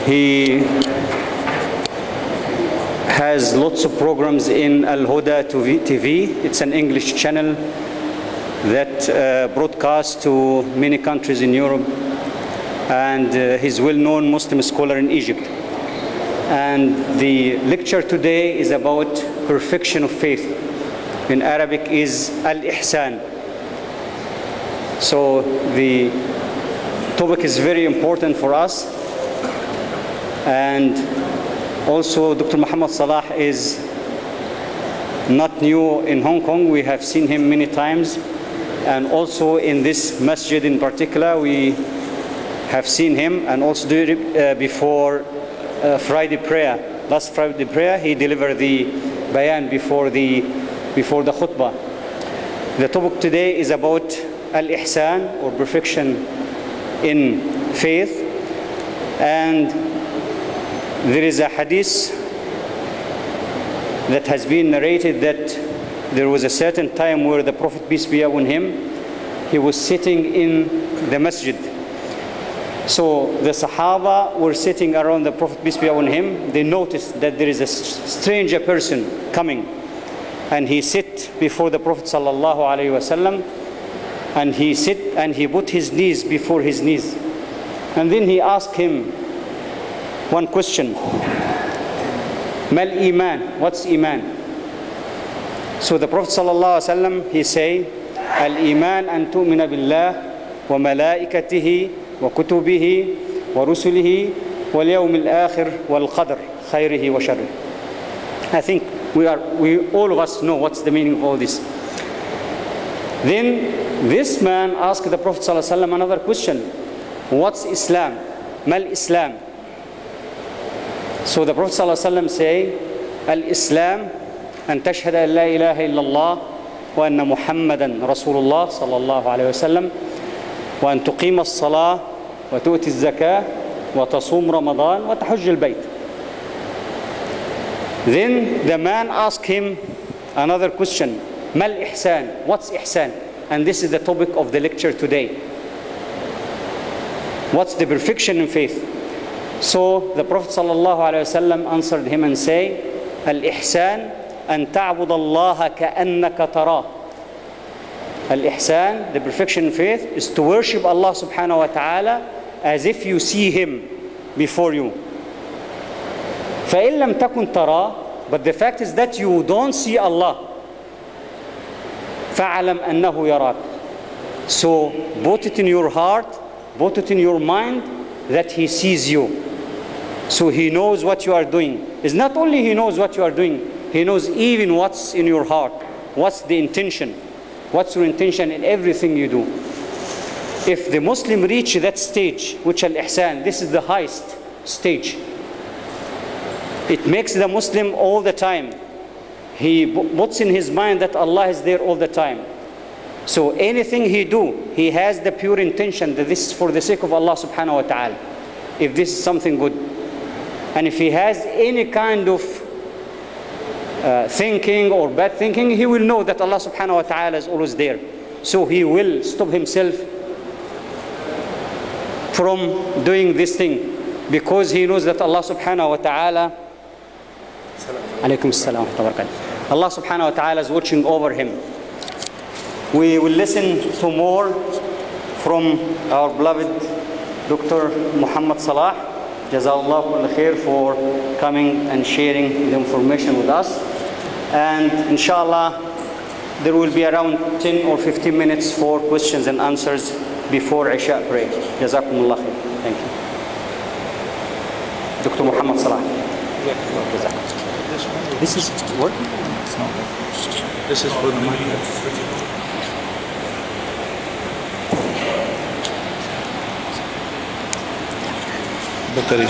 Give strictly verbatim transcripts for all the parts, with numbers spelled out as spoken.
He has lots of programs in Al Huda T V. It's an English channel that uh, broadcasts to many countries in Europe, and uh, he's a well-known Muslim scholar in Egypt. And the lecture today is about perfection of faith. In Arabic is Al-Ihsan. So the topic is very important for us. And also Doctor Muhammad Salah is not new in Hong Kong. We have seen him many times. And also in this masjid in particular, we have seen him, and also uh, before uh, Friday prayer. Last Friday prayer, he delivered the bayan before the, before the khutbah. The topic today is about Al-Ihsan, or perfection in faith. And there is a hadith that has been narrated that there was a certain time where the Prophet, peace be upon him, he was sitting in the masjid. So the Sahaba were sitting around the Prophet, peace be upon him. They noticed that there is a stranger person coming, and he sit before the Prophet sallallahu alaihi wasallam, and he sit and he put his knees before his knees, and then he asked him one question: Mal iman? What's iman? So the Prophet sallallahu alaihi wasallam, he say, Al iman an tu'mina billah wa malaikatihi وكتبه ورسله واليوم الآخر والقدر خيره وشره. I think we are, we all of us know what's the meaning of all this. Then this man asked the Prophet ﷺ another question: what's Islam? Mal Islam? So the Prophet ﷺ say, Al-Islam an tashhad an la ilaha illallah wa anna Muhammadan Rasulullah sallallahu alayhi wa sallam وأن تقيم الصلاة وتؤتي الزكاة وتصوم رمضان وتحج البيت. Then the man asked him another question: Mal ihsan? What's ihsan? And this is the topic of the lecture today. What's the perfection in faith? So the Prophet sallallahu alaihi wasallam answered him and say, Al-ihsan an ta'bud Allah ka'annaka tarah. Al-Ihsan, the perfection in faith, is to worship Allah subhanahu wa ta'ala as if you see Him before you. فَإِن لَمْ تَكُنْ تَرَى, but the fact is that you don't see Allah. فَعَلَمْ أَنَّهُ يَرَاكَ. So put it in your heart, put it in your mind that He sees you. So He knows what you are doing. It's not only He knows what you are doing, He knows even what's in your heart. What's the intention? What's your intention in everything you do? If the Muslim reach that stage, which al-ihsan, this is the highest stage. It makes the Muslim all the time. He puts in his mind that Allah is there all the time. So anything he do, he has the pure intention that this is for the sake of Allah subhanahu wa ta'ala. If this is something good. And if he has any kind of Uh, thinking or bad thinking, he will know that Allah subhanahu wa ta'ala is always there. So he will stop himself from doing this thing, because he knows that Allah subhanahu wa ta'ala alaykum assalam wa rahmatullahi. Allah subhanahu wa ta'ala is watching over him. We will listen to more from our beloved Doctor Muhammad Salah. Jazakallah khair for coming and sharing the information with us. And inshallah, there will be around ten or fifteen minutes for questions and answers before Isha prayer. Jazakumullah khair. Thank you. Doctor Muhammad Salah. This is working? It's not working. This is for the mic. Battery.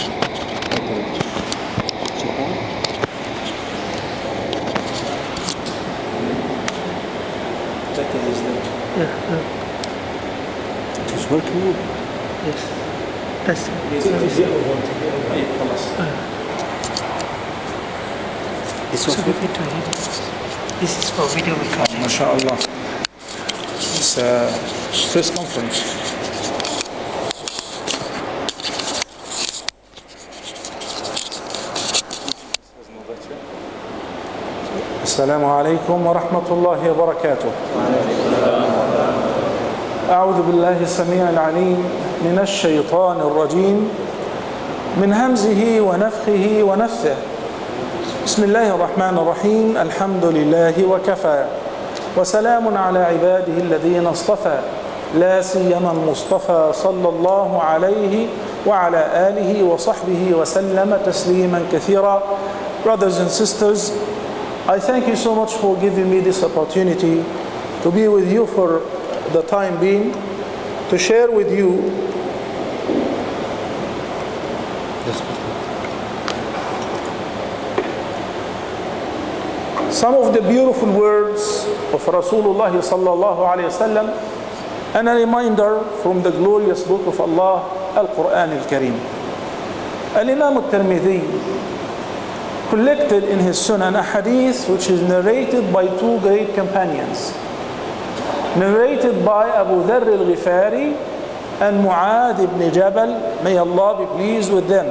Yeah, yeah. It is working? Yes. That's it. This so we need to hear this. This is for video recording. MashaAllah. It's a first conference. السلام عليكم ورحمة الله وبركاته. أعوذ بالله السميع العليم من الشيطان الرجيم من همزه ونفخه ونفثه. بسم الله الرحمن الرحيم. الحمد لله وكفى وسلام على عباده الذين اصطفى لا سيما المصطفى صلى الله عليه وعلى آله وصحبه وسلم تسليما كثيرا. Brothers and sisters, I thank you so much for giving me this opportunity to be with you for the time being, to share with you some of the beautiful words of Rasulullah sallallahu alayhi wasallam and a reminder from the glorious book of Allah, Al-Quran Al-Kareem. Al-Imam Al-Tirmidhi collected in his Sunan a hadith which is narrated by two great companions, narrated by Abu Dharr al-Ghifari and Mu'adh ibn Jabal, may Allah be pleased with them.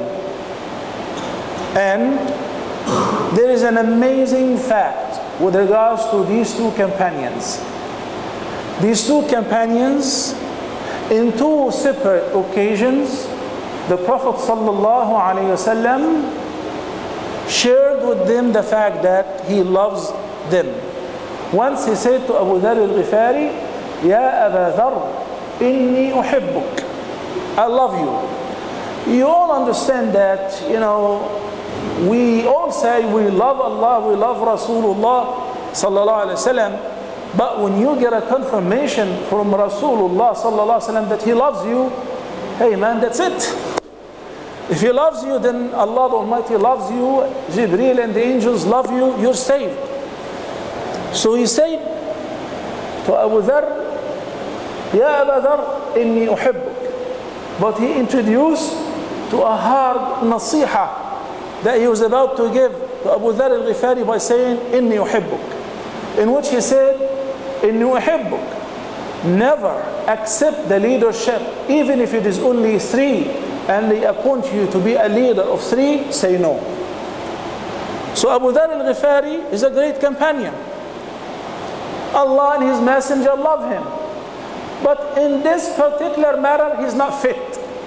And there is an amazing fact with regards to these two companions. These two companions, in two separate occasions, the Prophet sallallahu alaihi wasallam shared with them the fact that he loves them. Once he said to Abu Dharr al-Ghifari, Ya Aba Dharr, inni uhibbuk, I love you. You all understand that, you know, we all say we love Allah, we love Rasulullah sallallahu alaihi wasallam, but when you get a confirmation from Rasulullah sallallahu alaihi wasallam that he loves you, hey man, that's it. If he loves you, then Allah the Almighty loves you, Jibreel and the angels love you, you're saved. So he said to Abu Dharr, Ya Aba Dharr, inni uhibbuk. But he introduced to a hard nasiha that he was about to give to Abu Dharr al-Ghifari by saying, inni uhibbuk. In which he said, inni uhibbuk. Never accept the leadership, even if it is only three, and they appoint you to be a leader of three, say no. So Abu Dharr al-Ghifari is a great companion. Allah and His Messenger love him. But in this particular matter, he's not fit.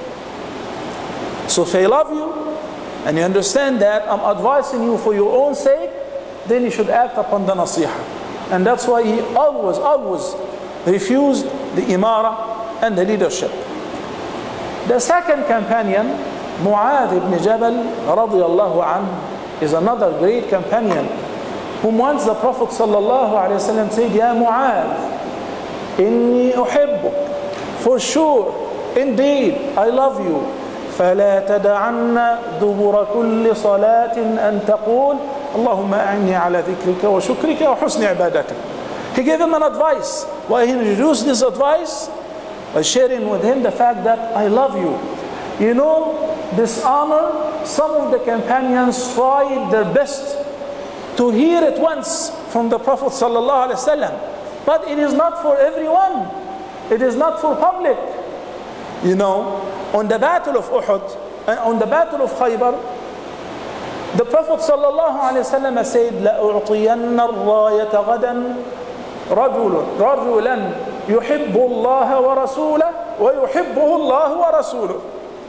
So if I love you, and you understand that I'm advising you for your own sake, then you should act upon the nasiha. And that's why he always, always refused the imara and the leadership. The second companion, Mu'adh ibn Jabal radiyallahu anhu, is another great companion whom once the Prophet sallallahu alayhi wa sallam said, Ya Mu'adh, inni uhibbuk, for sure, indeed, I love you. فلا تدعن دبر كل صلاة أن تقول اللهم أعني على ذكرك وشكرك وحسن عبادتك. He gave him an advice. Why he introduced this advice? By sharing with him the fact that I love you. You know, this honor, some of the companions tried their best to hear it once from the Prophet sallallahu alaihi wasallam, but it is not for everyone. It is not for public. You know, on the battle of Uhud and on the battle of Khaybar, the Prophet sallallahu alaihi wasallam said, لَأُعْطِيَنَّ الرَّايَةَ غَدًا رَجُلٌ رَجُلًا يحب الله ورسوله ويحبه الله ورسوله.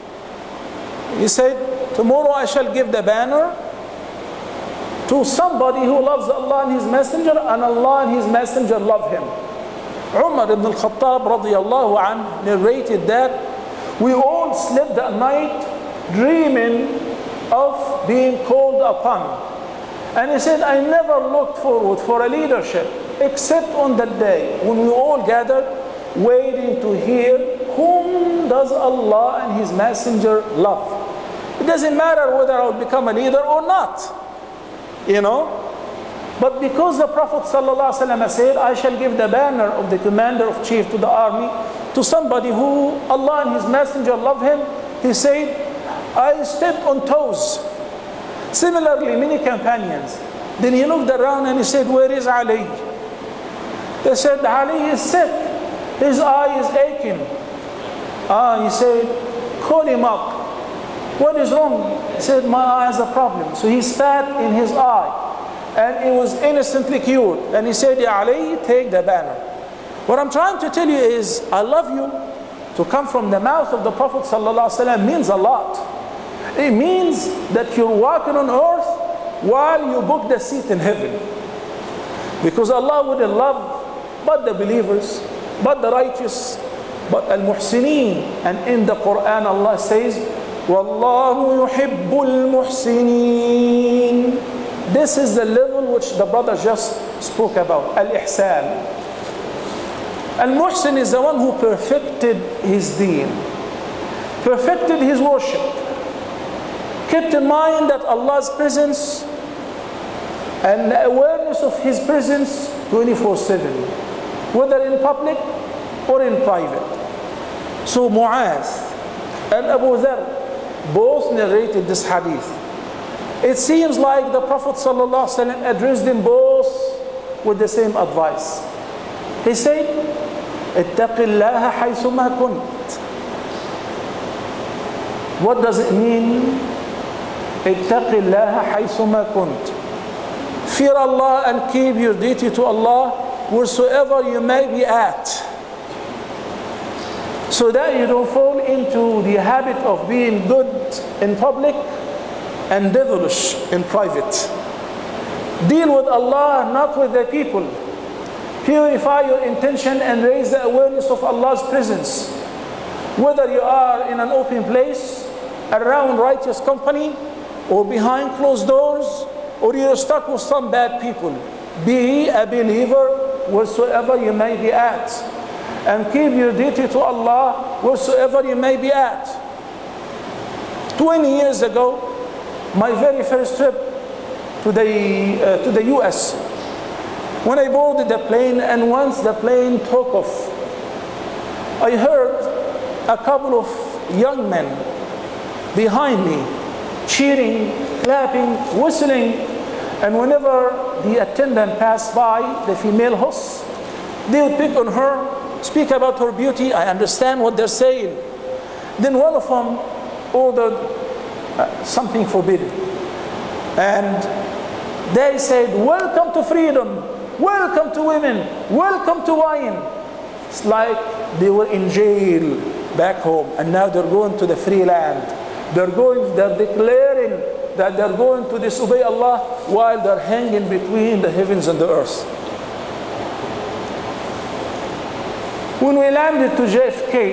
He said, tomorrow I shall give the banner to somebody who loves Allah and His Messenger, and Allah and His Messenger love him. Umar ibn al-Khattab radiyallahu anhu narrated that we all slept that night dreaming of being called upon. And he said, I never looked forward for a leadership except on that day when we all gathered waiting to hear whom does Allah and His Messenger love. It doesn't matter whether I will become a leader or not, you know. But because the Prophet ﷺ said, I shall give the banner of the commander of chief to the army to somebody who Allah and His Messenger love him, he said, I stepped on toes. Similarly, many companions. Then he looked around and he said, where is Ali? They said, Ali is sick. His eye is aching. Ah, he said, call him up. What is wrong? He said, my eye has a problem. So he spat in his eye. and he was instantly cured. And he said, Ya Ali, take the banner. What I'm trying to tell you is, I love you to come from the mouth of the Prophet ﷺ means a lot. It means that you're walking on earth while you book the seat in heaven. Because Allah wouldn't love but the believers, but the righteous, but al-muhsineen. And in the Quran Allah says, Wallahu yuhibbul muhsineen. This is the level which the brother just spoke about, al-ihsan. Al-muhsin is the one who perfected his deen, perfected his worship, kept in mind that Allah's presence and the awareness of his presence twenty-four seven, whether in public or in private. So Mu'az and Abu Dharr both narrated this hadith. It seems like the Prophet ﷺ addressed them both with the same advice. He said, اتق الله حيثما كنت. What does it mean? اتق الله حيثما كنت. Fear Allah and keep your duty to Allah wheresoever you may be at, so that you don't fall into the habit of being good in public and devilish in private. Deal with Allah, not with the people. Purify your intention and raise the awareness of Allah's presence. Whether you are in an open place, around righteous company, or behind closed doors, or you're stuck with some bad people. Be a believer wheresoever you may be at. And keep your duty to Allah wheresoever you may be at. twenty years ago, my very first trip to the, uh, to the U S, when I boarded the plane, and once the plane took off, I heard a couple of young men behind me cheering, clapping, whistling. And whenever the attendant passed by, the female host, they would pick on her, speak about her beauty. I understand what they're saying. Then one of them ordered uh, something forbidden. And they said, welcome to freedom. Welcome to women, welcome to wine. It's like they were in jail back home, and now they're going to the free land. They're going, they're declaring that they're going to disobey Allah while they're hanging between the heavens and the earth. When we landed to J F K,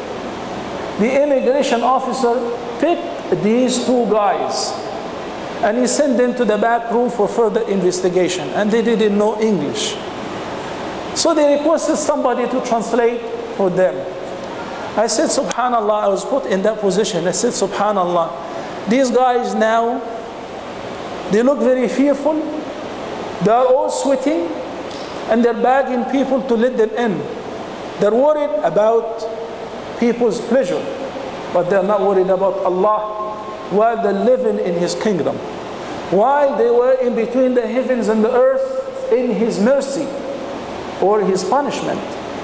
the immigration officer picked these two guys, and he sent them to the back room for further investigation, and they didn't know English. So they requested somebody to translate for them. I said, subhanallah, I was put in that position. I said, subhanallah, these guys now, they look very fearful. They are all sweating, and they're begging people to let them in. They're worried about people's pleasure, but they're not worried about Allah while they're living in His kingdom. While they were in between the heavens and the earth in His mercy or His punishment.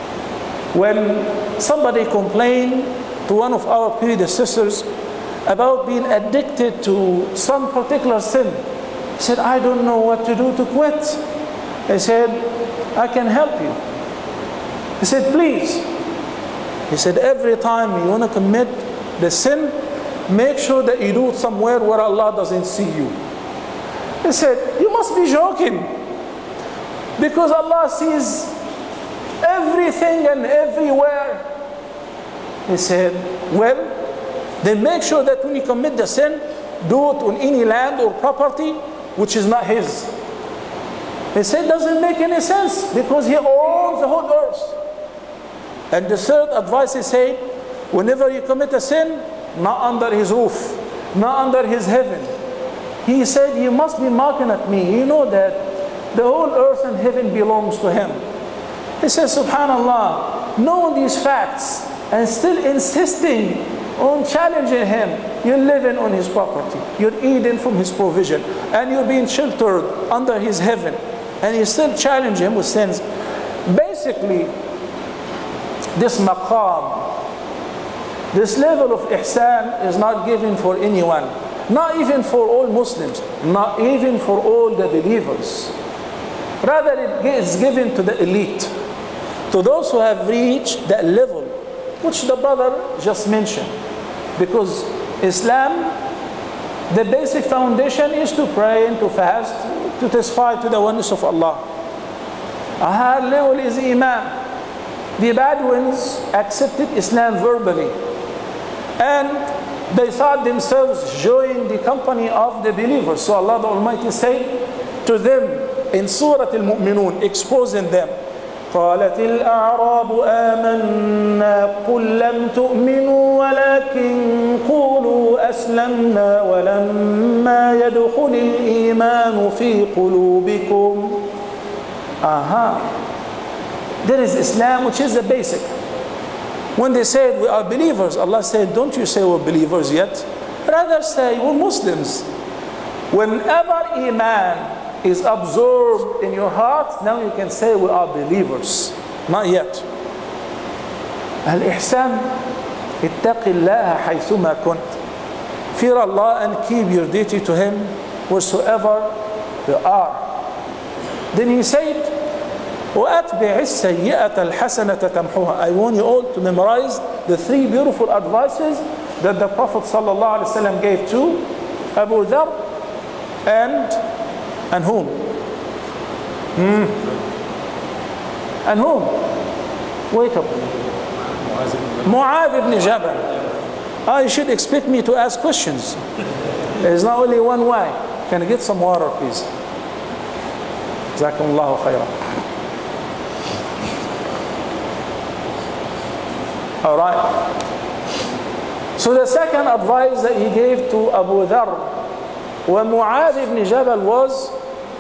When somebody complained to one of our predecessors about being addicted to some particular sin, he said, I don't know what to do to quit. I said, I can help you. He said, please. He said, every time you want to commit the sin, make sure that you do it somewhere where Allah doesn't see you. He said, you must be joking, because Allah sees everything and everywhere. He said, well, then make sure that when you commit the sin, do it on any land or property which is not His. He said, it doesn't make any sense, because He owns the whole earth. And the third advice he said, whenever you commit a sin, not under His roof, not under His heaven. He said, you must be mocking at me. You know that the whole earth and heaven belongs to Him. He says, subhanallah, knowing these facts and still insisting on challenging Him, you're living on His property, you're eating from His provision, and you're being sheltered under His heaven, and you still challenge Him with sins. Basically, this maqam, this level of ihsan is not given for anyone. Not even for all Muslims, not even for all the believers. Rather, it is given to the elite, to those who have reached that level, which the brother just mentioned. Because Islam, the basic foundation is to pray and to fast, to testify to the oneness of Allah. A higher level is Iman. The Bedouins accepted Islam verbally, and they thought themselves joined the company of the believers. So Allah the Almighty said to them in Surah Al-Mu'minun, exposing them, قالت الأعراب آمنا قل لم تؤمنوا ولكن قولوا أسلمنا ولما يدخل الإيمان في قلوبكم. Aha. There is Islam, which is the basic. When they said we are believers, Allah said, don't you say we're believers yet. Rather say we're Muslims. Whenever Iman is absorbed in your heart, now you can say we are believers. Not yet. Al-Ihsan, ittaqi Allah haythuma kunt. Fear Allah and keep your duty to Him wheresoever you are. Then He said, وَأَتْبِعِ السَّيِّئَةَ الْحَسَنَةَ تَمْحُوهَا. I want you all to memorize the three beautiful advices that the Prophet ﷺ gave to Abu Dhar and and whom? Hmm. And whom? Wait up. Mu'adh ibn Jabal. Ah, you should expect me to ask questions. There's not only one way. Can I get some water, please? Jazakumullahu khairan. All right. So the second advice that he gave to Abu Dhar wa Mu'adh ibn Jabal was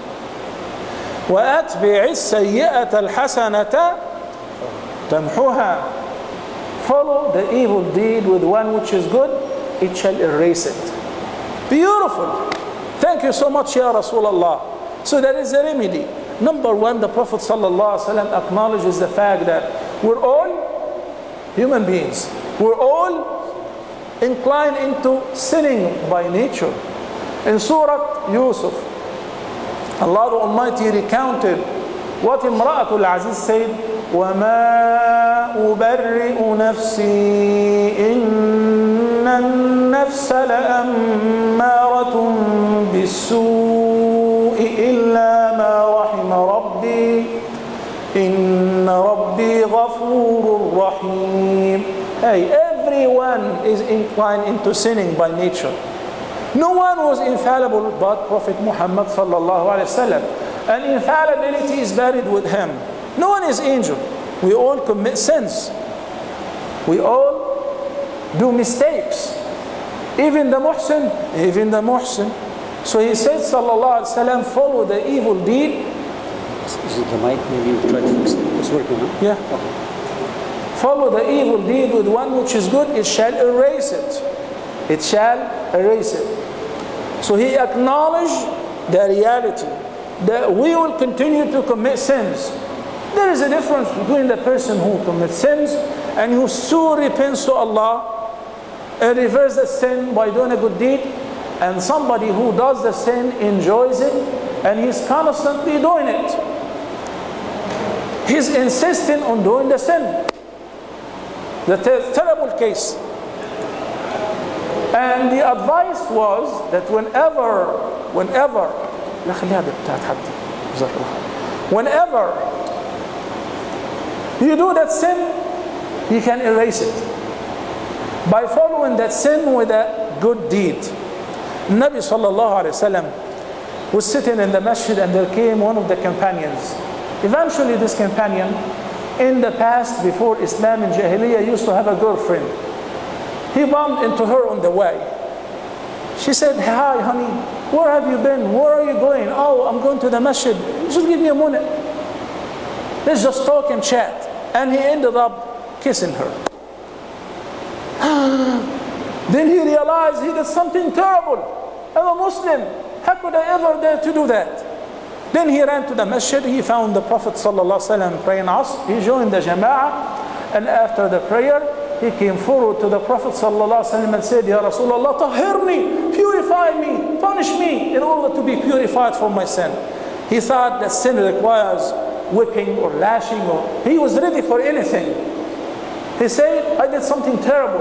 وَأَتْبِعِ السَّيِّئَةَ الْحَسَنَةَ تَمْحُوهَا. Follow the evil deed with one which is good, it shall erase it. Beautiful. Thank you so much, Ya Rasulullah. So that is the remedy. Number one, the Prophet ﷺ acknowledges the fact that we're all human beings. We're all inclined into sinning by nature. In Surah Yusuf, Allah the Almighty recounted what Imra'atul Aziz said, وَمَا أُبَرِّئُ نَفْسِي إِنَّ النَّفْسَ لَأَمَّارَةٌ بِالسُّوءِ إِلَّا مَا رَحِمَ رَبِّي إِنَّ رَبِّي غَفُورٌ رَحِيمٌ. Hey, everyone is inclined into sinning by nature. No one was infallible but Prophet Muhammad sallallahu alaihi wasallam. And infallibility is buried with him. No one is angel. We all commit sins. We all do mistakes. Even the muhsin, even the muhsin. So he said sallallahu alaihi wasallam, follow the evil deed. Is it the mic? Maybe you try to fix it. It's working, huh? Yeah. Okay. Follow the evil deed with one which is good, it shall erase it. It shall erase it. So he acknowledged the reality that we will continue to commit sins. There is a difference between the person who commits sins and who soon repents to Allah and reverses the sin by doing a good deed, and somebody who does the sin, enjoys it, and he's constantly doing it. He's insisting on doing the sin. The ter terrible case. And the advice was that whenever, whenever, whenever you do that sin, you can erase it by following that sin with a good deed. Nabi sallallahu alayhi wa sallam was sitting in the masjid, and there came one of the companions. Eventually this companion, in the past before Islam and Jahiliyyah, used to have a girlfriend. He bumped into her on the way. She said, hi honey, where have you been? Where are you going? Oh, I'm going to the masjid. Just give me a minute. Let's just talk and chat. And he ended up kissing her. Then he realized he did something terrible. I'm a Muslim. How could I ever dare to do that? Then he ran to the masjid. He found the Prophet ﷺ praying Asr. He joined the Jama'ah. And after the prayer, he came forward to the Prophet ﷺ and said, Ya Rasulullah, tahhirni, purify me, punish me in order to be purified from my sin. He thought that sin requires whipping or lashing, or he was ready for anything. He said, I did something terrible.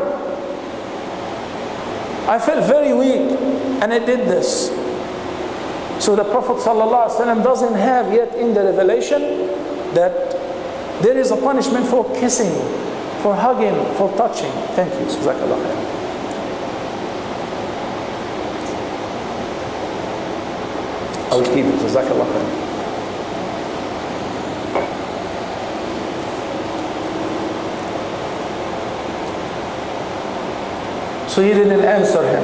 I felt very weak and I did this. So the Prophet ﷺ doesn't have yet in the revelation that there is a punishment for kissing, for hugging, for touching. Thank you. Jazakallah khair. I'll keep it. Jazakallah khair. So he didn't answer him.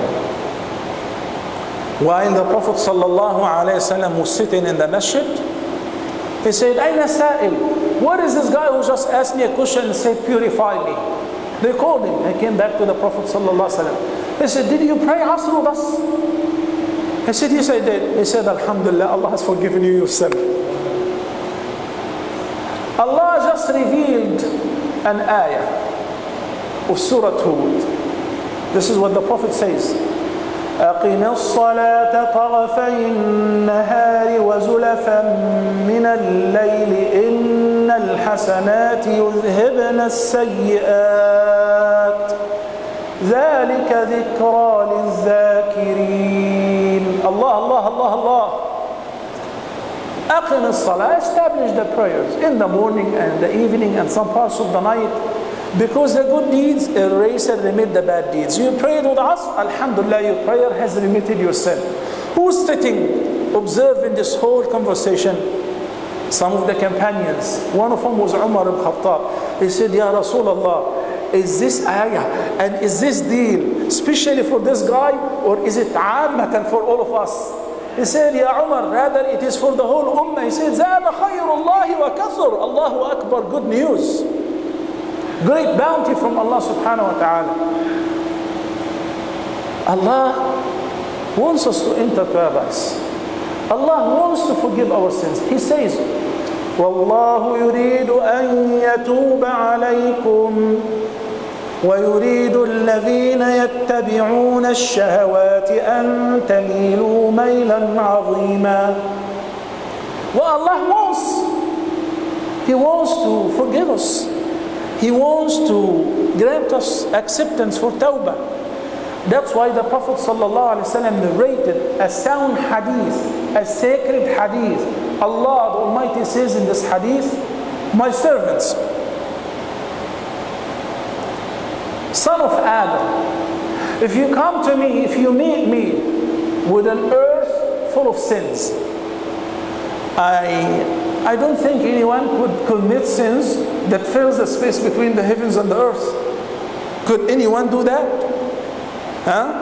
While the Prophet sallallahu alaihi wasallam was sitting in the masjid, he said, Aina Sa'il? What is this guy who just asked me a question and said, purify me? They called him. He came back to the Prophet sallallahu alaihi wasallam. He said, did you pray Asr with us? He said, yes, I did. He said, Alhamdulillah, Allah has forgiven you your sin. Allah just revealed an ayah of Surah Hud. This is what the Prophet says. أقم الصلاة طرفي النهار وزلفا من الليل إن الحسنات يذهبن السيئات ذلك ذكرى للذاكرين. Allah, Allah, Allah, Allah. أقم الصلاة, establish the prayers in the morning and the evening and some parts of the night, because the good deeds erase and remit the bad deeds. You prayed with us, Alhamdulillah, your prayer has remitted your sin. Who's sitting, observing this whole conversation? Some of the companions. One of them was Umar ibn Khattab. He said, Ya Rasulullah, is this ayah and is this deal especially for this guy, or is it ammatan for all of us? He said, Ya Umar, rather it is for the whole ummah. He said, Zada khayrullahi wa kathur. Allahu Akbar, good news. Great bounty from Allah subhanahu wa ta'ala. Allah wants us to enter paradise. Allah wants to forgive our sins. He says, وَاللَّهُ يُرِيدُ أَن يَتُوبَ عَلَيْكُمْ وَيُرِيدُ الَّذِينَ يَتَّبِعُونَ الشَّهَوَاتِ أَن تَمِيلُوا مَيْلًا عَظِيمًا. What Allah wants, He wants to forgive us. He wants to grant us acceptance for tawbah. That's why the Prophet ﷺ narrated a sound hadith, a sacred hadith. Allah the Almighty says in this hadith, my servants, son of Adam, if you come to me, if you meet me with an earth full of sins, I I don't think anyone could commit sins that fills the space between the heavens and the earth. Could anyone do that? Huh?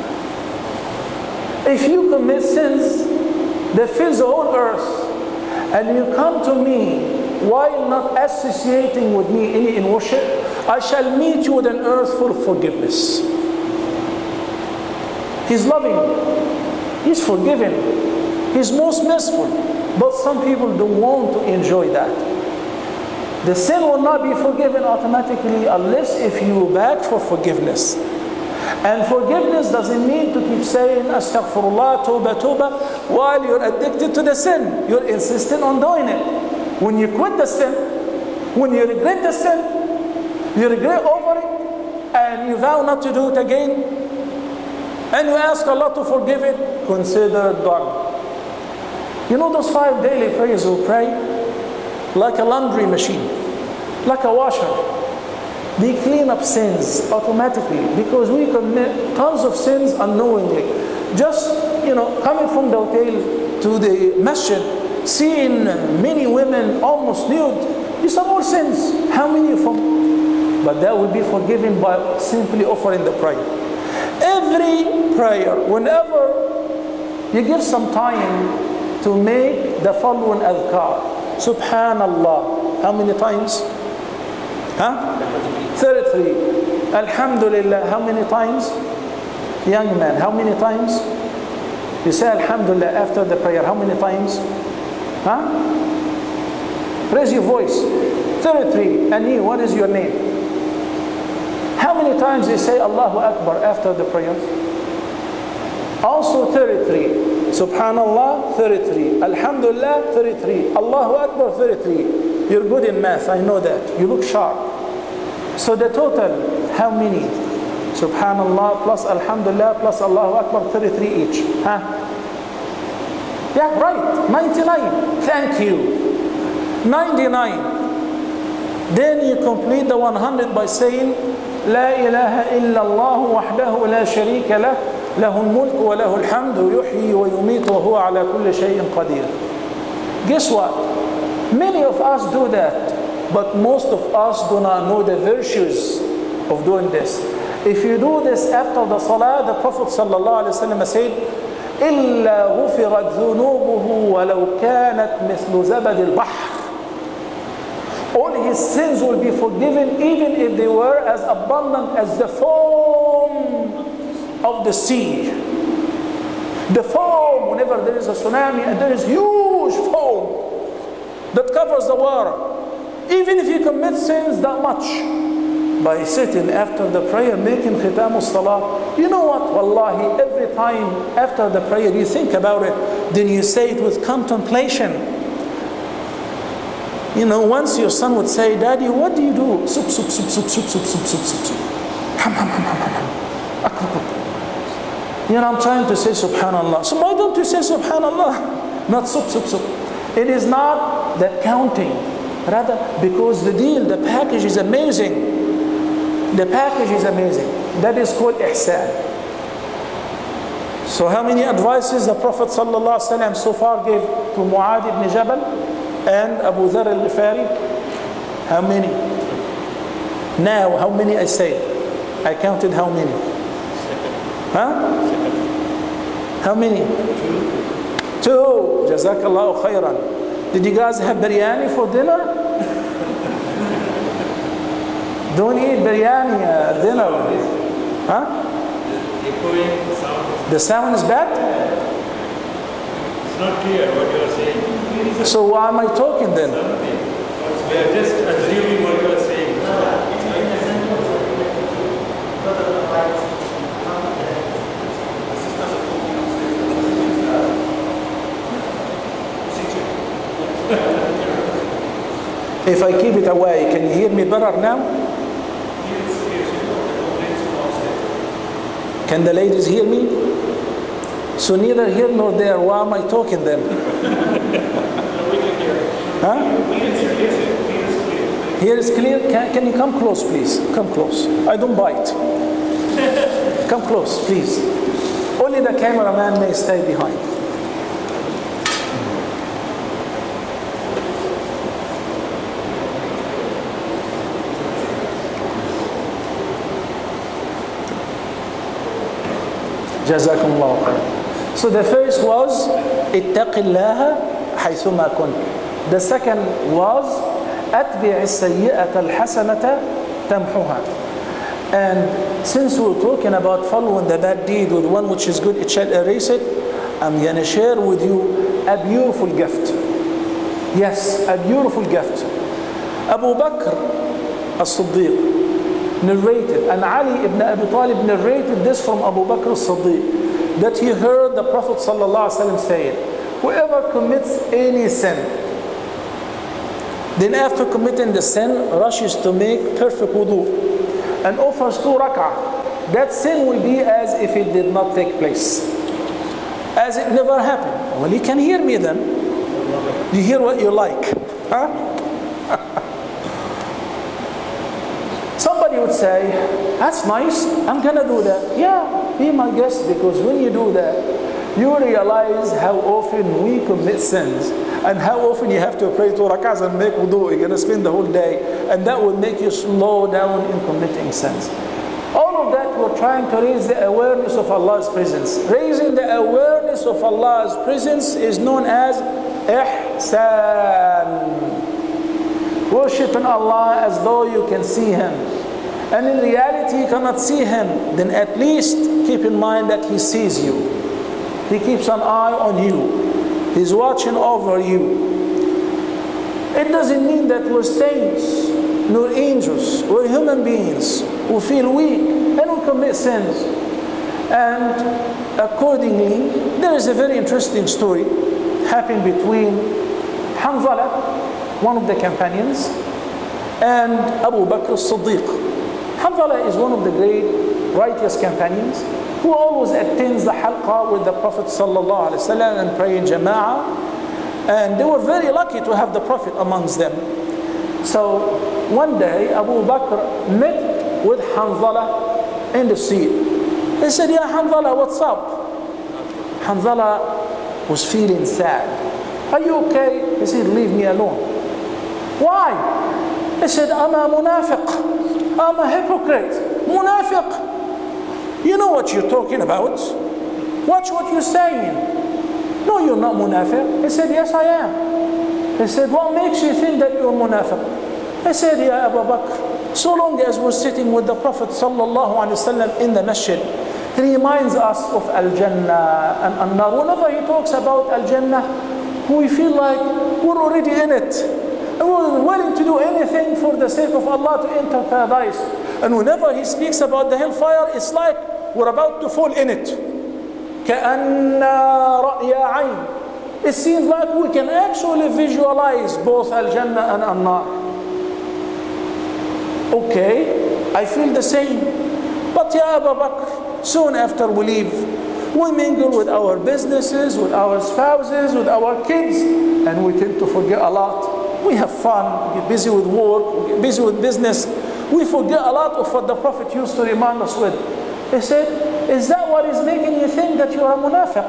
If you commit sins that fills the whole earth, and you come to me while not associating with me any in worship, I shall meet you with an earth full of forgiveness. He's loving, He's forgiving, He's most merciful. But some people don't want to enjoy that. The sin will not be forgiven automatically unless if you beg for forgiveness. And forgiveness doesn't mean to keep saying astaghfirullah, tawbah, tawbah while you're addicted to the sin. You're insisting on doing it. When you quit the sin, when you regret the sin, you regret over it, and you vow not to do it again, and you ask Allah to forgive it, consider it done. You know those five daily prayers we pray? Like a laundry machine, like a washer. They clean up sins automatically because we commit tons of sins unknowingly. Just, you know, coming from the hotel to the masjid, seeing many women almost nude, these are all sins. How many of them? But that will be forgiven by simply offering the prayer. Every prayer, whenever you give some time to make the following adhkar. Subhanallah. How many times? Huh? thirty-three. Alhamdulillah. How many times? Young man, how many times? You say Alhamdulillah after the prayer. How many times? Huh? Raise your voice. thirty-three. And you, what is your name? many times they say Allahu Akbar after the prayer? Also thirty-three. Subhanallah, thirty-three. Alhamdulillah, thirty-three. Allahu Akbar, thirty-three. You're good in math, I know that. You look sharp. So the total, how many? Subhanallah plus Alhamdulillah plus Allahu Akbar, thirty-three each. Huh? Yeah, right. ninety-nine. Thank you. ninety-nine. Then you complete the one hundred by saying, La ilaha illallah wahdahu la sharika lah, lahul mulk wa lahul hamdu, yuhyi wa yumitu wa huwa ala kulli shay'in qadir. Guess what? Many of us do that, but most of us do not know the virtues of doing this. If you do this after the salah, the Prophet sallallahu alaihi wasallam said, إِلَّا غُفِرَتْ ذُنُوبُهُ وَلَوْ كَانَتْ مِثْلُ زَبَدِ الْبَحْرِ. All his sins will be forgiven even if they were as abundant as the foam of the sea. The foam, whenever there is a tsunami and there is huge foam that covers the water. Even if you commit sins that much, by sitting after the prayer, making khitamu salah, you know what, wallahi, every time after the prayer you think about it, then you say it with contemplation. You know, once your son would say, Daddy, what do you do? Soup, soup, soup, soup, soup, soup, soup, soup, soup, soup. Ham, ham, ham, ham, ham, ham. You know, I'm trying to say subhanallah. So why don't you say subhanallah? Not soup, soup, soup. It is not that counting. Rather, because the deal, the package is amazing. The package is amazing. That is called ihsan. So how many advices the Prophet sallallahu alaihi wasallam so far gave to Mu'adh ibn Jabal and Abu Dharr al-Ghifari? How many? Now, how many I say? I counted how many? Huh? How many? Two. Jazakallahu khairan. Did you guys have biryani for dinner? Don't eat biryani at dinner. Huh? The sound is bad? It's not clear what you are saying. So why am I talking then? We are just assuming what you are saying. If I keep it away, can you hear me better now? Can the ladies hear me? So neither here nor there, why am I talking then? Huh? Here is clear. Can, can you come close, please? Come close. I don't bite. Come close, please. Only the cameraman may stay behind. Jazakumullahu khair. So the first was اتق الله حيثما كنت. The second was أتبع السيئة الحسنة تمحوها. And since we're talking about following the bad deed with one which is good, it shall erase it, I'm going to share with you a beautiful gift. Yes, a beautiful gift. Abu Bakr as-Siddiq narrated, and Ali ibn Abi Talib narrated this from Abu Bakr as-Siddiq, that he heard the Prophet ﷺ say, whoever commits any sin, then after committing the sin, rushes to make perfect wudu and offers two rak'ah, that sin will be as if it did not take place, as it never happened. Well, you can hear me then. You hear what you like. Huh? Somebody would say, that's nice, I'm going to do that. Yeah, be my guest, because when you do that, you realize how often we commit sins and how often you have to pray two rak'ahs and make wudu. You're going to spend the whole day, and that will make you slow down in committing sins. All of that, we're trying to raise the awareness of Allah's presence. Raising the awareness of Allah's presence is known as ihsan. Worshipping Allah as though you can see Him. And in reality you cannot see Him. Then at least keep in mind that He sees you. He keeps an eye on you. He's watching over you. It doesn't mean that we're saints. nor angels. We're human beings who feel weak and who commit sins. And accordingly, there is a very interesting story happened between Hanzala, one of the companions, and Abu Bakr as-Siddiq. Hanzala is one of the great righteous companions who always attends the halqa with the Prophet sallallahu alaihi wasallam and pray in jama'ah. And they were very lucky to have the Prophet amongst them. So one day Abu Bakr met with Hanzala in the street. He said, "Ya Hanzala, what's up?" Hanzala was feeling sad. "Are you okay?" He said, "Leave me alone." "Why?" He said, "I'm a munafiq. I'm a hypocrite. Munafiq. You know what you're talking about. Watch what you're saying." "No, you're not munafiq." He said, "Yes, I am." He said, "What makes you think that you're munafiq?" He said, "Ya Abu Bakr, so long as we're sitting with the Prophet sallallahu alaihi wasallam in the masjid, he reminds us of Al-Jannah and An-Nar. Whenever he talks about Al-Jannah, we feel like we're already in it. And we're willing to do anything for the sake of Allah to enter paradise. And whenever he speaks about the hellfire, it's like we're about to fall in it. كَأَنَّ رَأْيَ عَيْنٍ. It seems like we can actually visualize both Al-Jannah and An-Nar. Okay, I feel the same. But Ya Abu Bakr, soon after we leave, we mingle with our businesses, with our spouses, with our kids, and we tend to forget a lot. We have fun, we get busy with work, we get busy with business. We forget a lot of what the Prophet used to remind us with. He said, "Is that what is making you think that you are a munafiq?"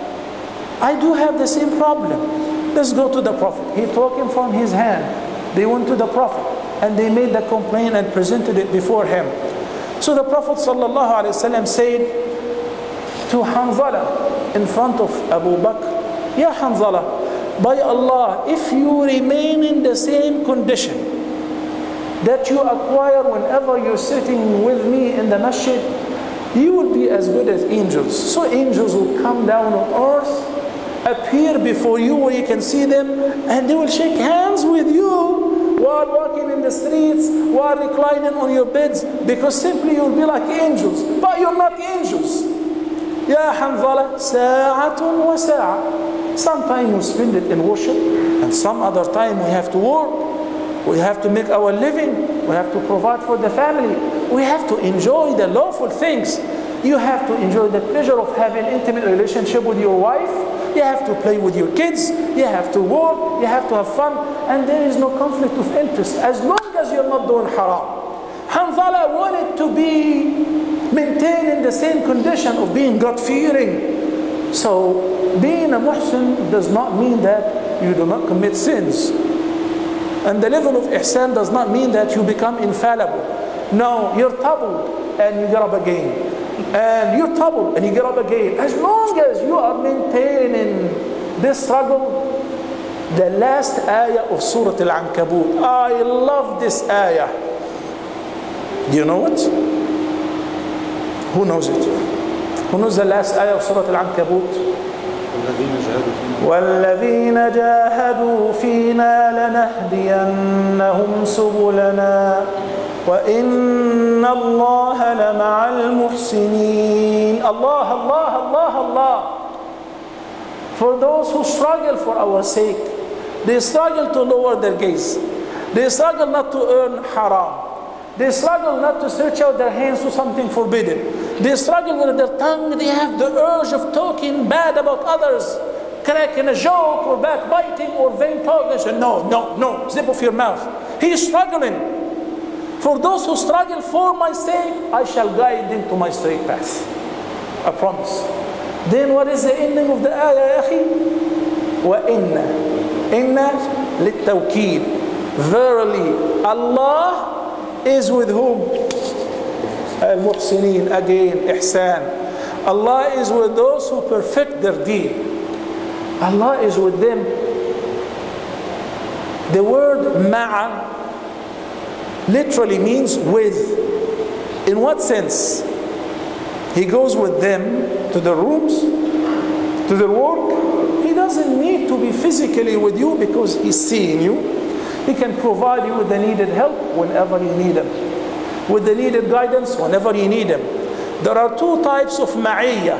"I do have the same problem." "Let's go to the Prophet." He took him from his hand. They went to the Prophet and they made the complaint and presented it before him. So the Prophet sallallahu alaihi wasallam said to Hanzala in front of Abu Bakr, "Ya Hanzala, by Allah, if you remain in the same condition that you acquire whenever you're sitting with me in the masjid, you will be as good as angels." So angels will come down on earth, appear before you where you can see them, and they will shake hands with you while walking in the streets, while reclining on your beds, because simply you'll be like angels. But you're not angels. Ya Hanzala, sa'atun wa sa'a. Sometime we spend it in worship, and some other time we have to work. We have to make our living. We have to provide for the family. We have to enjoy the lawful things. You have to enjoy the pleasure of having intimate relationship with your wife. You have to play with your kids. You have to work. You have to have fun. And there is no conflict of interest as long as you're not doing haram. Hanzala wanted to be maintained in the same condition of being God-fearing. So being a muhsin does not mean that you do not commit sins. And the level of ihsan does not mean that you become infallible. No, you're troubled and you get up again. And you're troubled and you get up again. As long as you are maintaining this struggle, the last ayah of Surah Al-Ankabut, I love this ayah. Do you know it? Who knows it? Who knows the last ayah of Surah Al-Ankabut? وَالَّذِينَ جَاهَدُوا فِينَا لَنَهْدِيَنَّهُمْ سُبُلَنَا وَإِنَّ اللَّهَ لَمَعَ الْمُحْسِنِينَ. Allah, Allah, Allah, Allah. For those who struggle for our sake, they struggle to lower their gaze. They struggle not to earn haram. They struggle not to stretch out their hands to something forbidden. They struggle with their tongue. They have the urge of talking bad about others, cracking a joke or backbiting or vain talk. They say, no, no, no, zip off your mouth. He is struggling. For those who struggle for my sake, I shall guide them to my straight path. I promise. Then what is the ending of the ayah, akhi? وَإِنَّ إِنَّ لِلتَّوْكِيدِ. Verily, Allah is with whom? Al-Muhsineen, again, Ihsan. Allah is with those who perfect their deed. Allah is with them. The word ma'a literally means with. In what sense? He goes with them to the rooms, to the work. He doesn't need to be physically with you because he's seeing you. He can provide you with the needed help whenever you need him, with the needed guidance whenever you need him. There are two types of ma'iyya.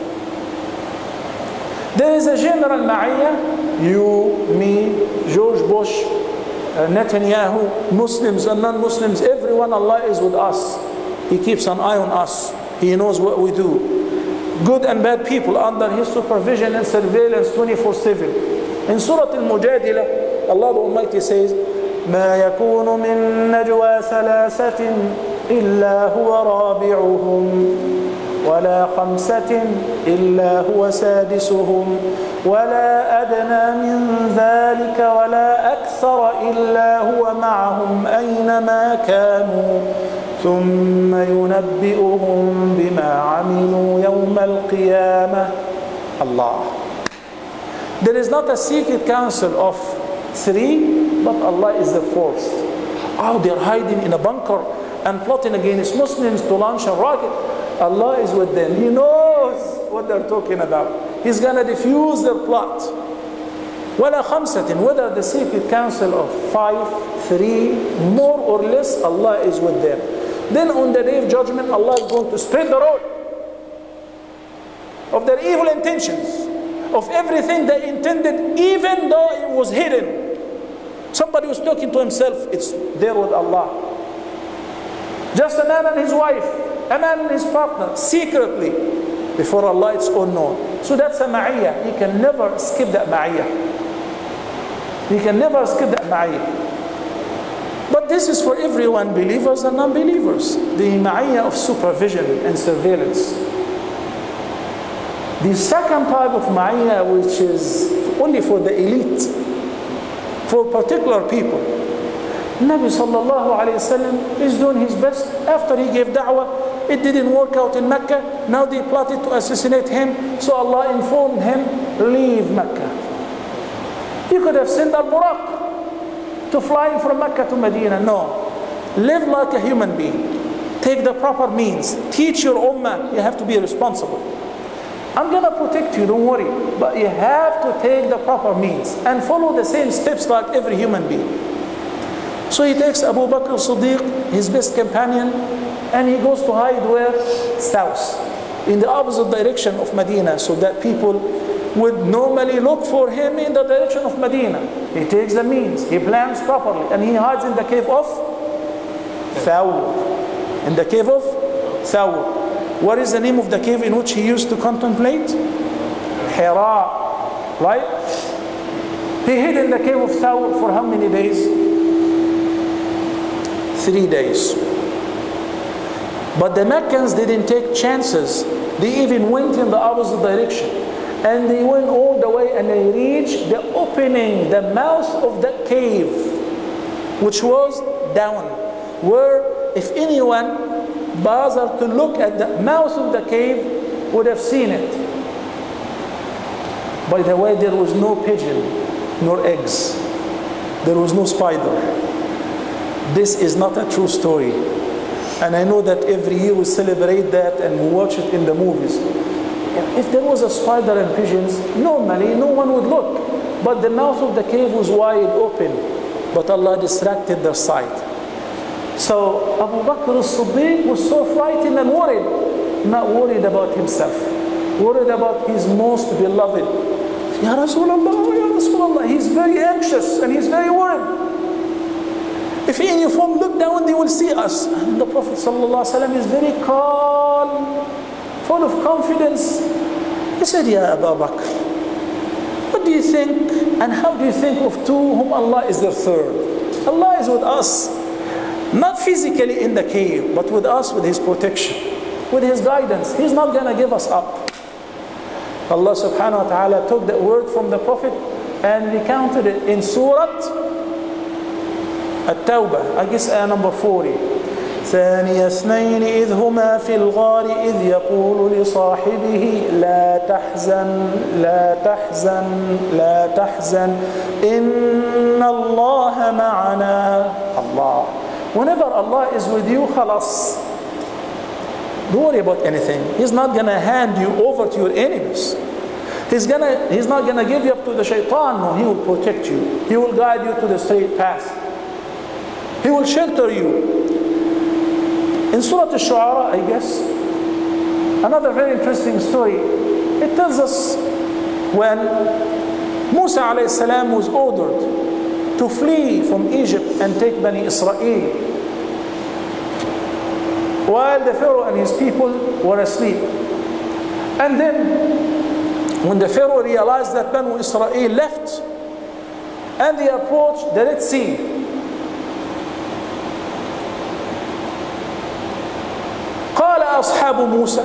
There is a general ma'iyya, you, me, George Bush, uh, Netanyahu, Muslims and non-Muslims, everyone, Allah is with us. He keeps an eye on us. He knows what we do. Good and bad people under His supervision and surveillance twenty-four seven. In Surah Al-Mujadila, Allah the Almighty says, ما يكون من نجوى ثلاثة إلا هو رابعهم ولا خمسة إلا هو سادسهم ولا أدنى من ذلك ولا أكثر إلا هو معهم أينما كانوا ثم ينبئهم بما عملوا يوم القيامة. Allah. There is not a secret council of three, but Allah is the fourth. Oh, they're hiding in a bunker and plotting against Muslims to launch a rocket. Allah is with them. He knows what they're talking about. He's going to defuse their plot. وَلَا خَمْسَةٍ, whether the secret council of five, three, more or less, Allah is with them. Then on the day of judgment, Allah is going to spread the road of their evil intentions, of everything they intended, even though it was hidden. Somebody was talking to himself, it's there with Allah. Just a man and his wife, a man and his partner, secretly, before Allah it's unknown. So that's a ma'iyah. He can never skip that ma'iyah. He can never skip that ma'iyah. But this is for everyone, believers and non-believers. The ma'iyah of supervision and surveillance. The second type of ma'iyah, which is only for the elite, for particular people. Nabi sallallahu alayhi wa sallam is doing his best. After he gave da'wah, it didn't work out in Mecca. Now they plotted to assassinate him. So Allah informed him, leave Mecca. He could have sent al-Buraq to fly from Mecca to Medina. No. Live like a human being. Take the proper means. Teach your ummah. You have to be responsible. I'm going to protect you, don't worry. But you have to take the proper means and follow the same steps like every human being. So he takes Abu Bakr as-Siddiq, his best companion, and he goes to hide where? South, in the opposite direction of Medina, so that people would normally look for him in the direction of Medina. He takes the means, he plans properly, and he hides in the cave of Thawr. In the cave of Thawr. What is the name of the cave in which he used to contemplate? Hira. Right? He hid in the cave of Thawr for how many days? Three days. But the Meccans didn't take chances. They even went in the opposite direction. And they went all the way and they reached the opening, the mouth of the cave, which was down. Where if anyone bothered to look at the mouth of the cave, would have seen it. By the way, there was no pigeon, nor eggs. There was no spider. This is not a true story. And I know that every year we celebrate that and we watch it in the movies. If there was a spider and pigeons, normally no one would look. But the mouth of the cave was wide open. But Allah distracted their sight. So Abu Bakr as-Siddiq was so frightened and worried. Not worried about himself. Worried about his most beloved. Ya Rasulullah, Ya Rasulullah. He's very anxious and he's very worried. If in uniform look down, they will see us. And the Prophet ﷺ is very calm, full of confidence. He said, Ya Abu Bakr, what do you think and how do you think of two whom Allah is their third? Allah is with us. Not physically in the cave, but with us, with His protection, with His guidance. He's not going to give us up. Allah subhanahu wa ta'ala took that word from the Prophet and recounted it in Surah At-Tawbah, I guess ayah number forty. ثاني اثنين إذ هما في الغار إذ يقول لصاحبه لا تحزن لا تحزن لا تحزن إن الله معنا. Allah. Whenever Allah is with you, خلاص. Don't worry about anything. He's not going to hand you over to your enemies. He's gonna, he's not gonna give you up to the shaitan. No, he will protect you. He will guide you to the straight path. He will shelter you. In Surah Al-Shu'ara, I guess, another very interesting story. It tells us when Musa alayhi salam was ordered to flee from Egypt and take Bani Israel, while the Pharaoh and his people were asleep. And then when the Pharaoh realized that Bani Israel left and they approached the Red Sea, قال أصحاب موسى,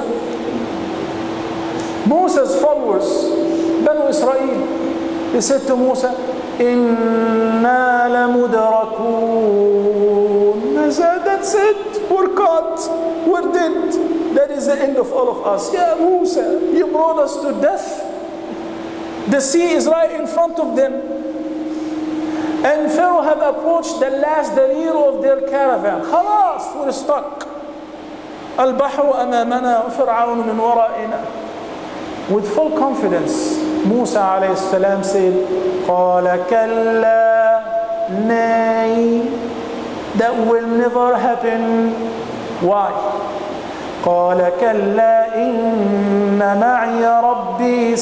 Moses' followers, Banu Israel, they said to Musa, إِنَّا لَمُدْرَكُونَ. They said, that's it, we're caught, we're dead. That is the end of all of us. Yeah, Musa, you brought us to death. The sea is right in front of them. And Pharaoh had approached the last delir of their caravan. خلاص, we're stuck. البحر أمامنا وفرعون من ورائنا. With full confidence, Musa alayhi salam said, قال كلا, nay, that will never happen. Why? قال كلا إن معي ربي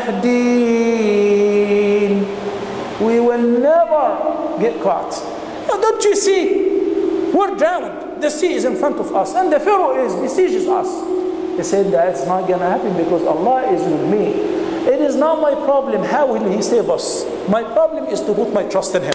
سيهدين. We will never get caught. Now, don't you see? We're drowned. The sea is in front of us and the Pharaoh is besieges us. He said, that's not going to happen because Allah is with me. It is not my problem. How will He save us? My problem is to put my trust in Him.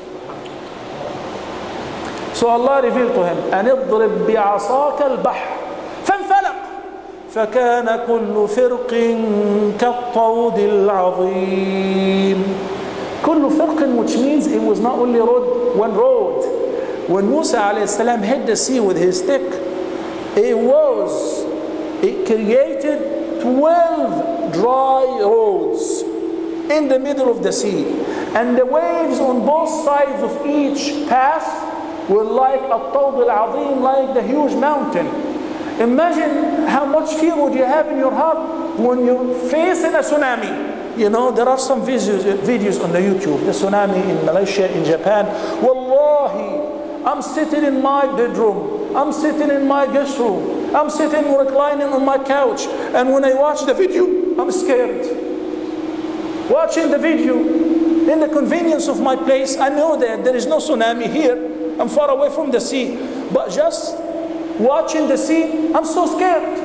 So Allah revealed to him, أن اضرب بعصاك البحر فانفلق فكان كل فرق كالطود العظيم. كل فرق, which means it was not only road, one road. When Musa alayhi salam hit the sea with his stick, it was, it created twelve dry roads in the middle of the sea. And the waves on both sides of each path were like a tawd al-azim, like the huge mountain. Imagine how much fear would you have in your heart when you're facing a tsunami. You know, there are some videos, videos on the YouTube, the tsunami in Malaysia, in Japan. Wallahi, I'm sitting in my bedroom, I'm sitting in my guest room, I'm sitting reclining on my couch, and when I watch the video, I'm scared. Watching the video in the convenience of my place, I know that there is no tsunami here, I'm far away from the sea, but just watching the sea, I'm so scared.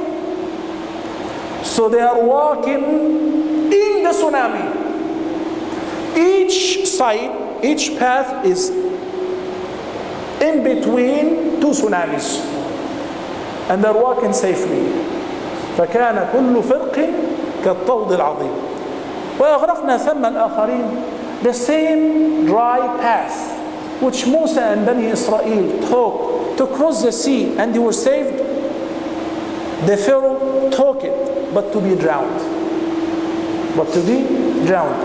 So they are walking in the tsunami. Each side, each path is in between two tsunamis, and they're walking safely. فكان كل فرق كالطود العظيم وأغرقنا ثم الآخرين. The same dry path which Musa and Bani Israel took to cross the sea and they were saved, the Pharaoh took it, but to be drowned. But to be drowned.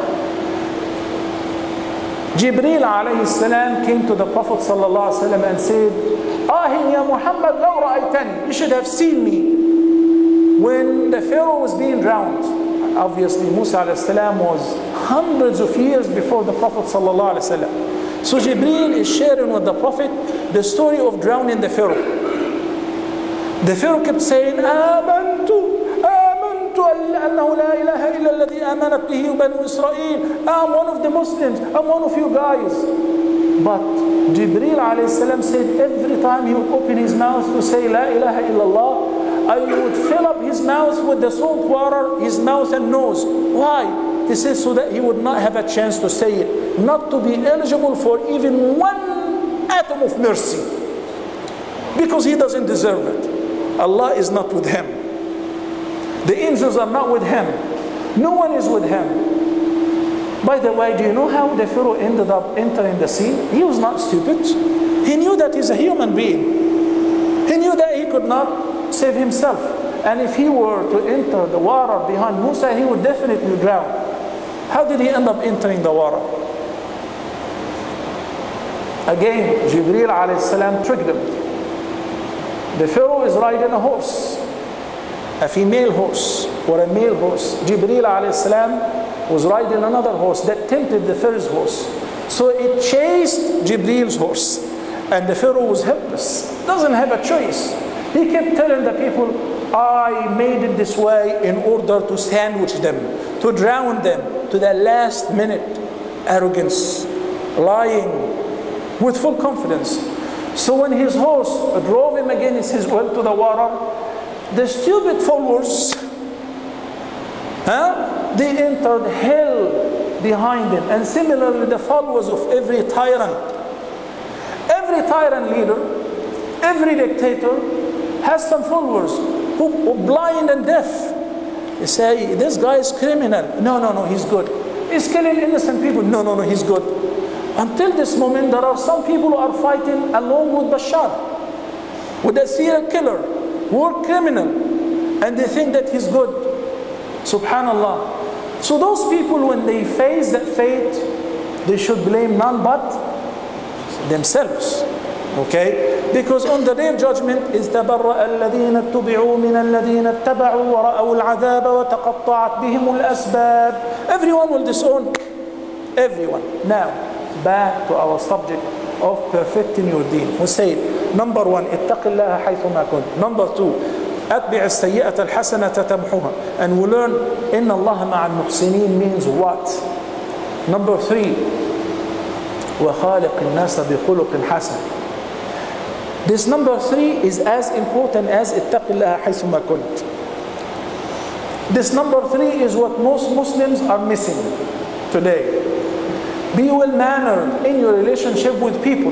Jibreel alayhi salam came to the Prophet sallallahu alaihi wasallam and said, Ahin ya Muhammad law ra'aytani, you should have seen me when the Pharaoh was being drowned. Obviously Musa alayhi salam was hundreds of years before the Prophet sallallahu alaihi wasallam. So Jibreel is sharing with the Prophet the story of drowning the Pharaoh. The Pharaoh kept saying, Amantu, Amantu annahu la ilaha illa alladhi amanat bihi banu Israel. I'm one of the Muslims, I'm one of you guys. But Jibreel alayhi salam said every time he would open his mouth to say la ilaha illallah, I would fill up his mouth with the salt water, his mouth and nose. Why? He says so that he would not have a chance to say it, not to be eligible for even one atom of mercy, because he doesn't deserve it. Allah is not with him. The angels are not with him. No one is with him. By the way, do you know how the Pharaoh ended up entering the sea? He was not stupid. He knew that he's a human being. He knew that he could not save himself. And if he were to enter the water behind Musa, he would definitely drown. How did he end up entering the water? Again, Jibreel alayhi salam tricked him. The Pharaoh is riding a horse, a female horse. or a male horse. Jibreel alayhi salam was riding another horse that tempted the Pharaoh's horse. So it chased Jibreel's horse. And the Pharaoh was helpless, doesn't have a choice. He kept telling the people, I made it this way in order to sandwich them, to drown them, to the last minute. Arrogance, lying, with full confidence. So when his horse drove him against his will to the water, the stupid followers, huh, they entered hell behind him. And similarly, the followers of every tyrant. Every tyrant leader, every dictator has some followers who are blind and deaf. They say, this guy is criminal. No, no, no, he's good. He's killing innocent people. No, no, no, he's good. Until this moment, there are some people who are fighting along with Bashar, with a serial killer, war criminal, and they think that he's good. Subhanallah. So those people, when they face that fate, they should blame none but themselves. Okay? Because on the day of judgment is تبرأ الذين اتبعوا من الذين اتبعوا ورأوا العذاب وتقطعت بهم الأسباب. Everyone will disown everyone. Now, back to our subject of perfecting your deen. We say, number one, اتق الله حيثما كنت. Number two, أتبع السيئة الحسنة تمحوها. And we learn إن الله مع المحسنين means what? Number three, وخالق الناس بخلق حسن. This number three is as important as اتق الله حيثما كنت. This number three is what most Muslims are missing today. Be well-mannered in your relationship with people.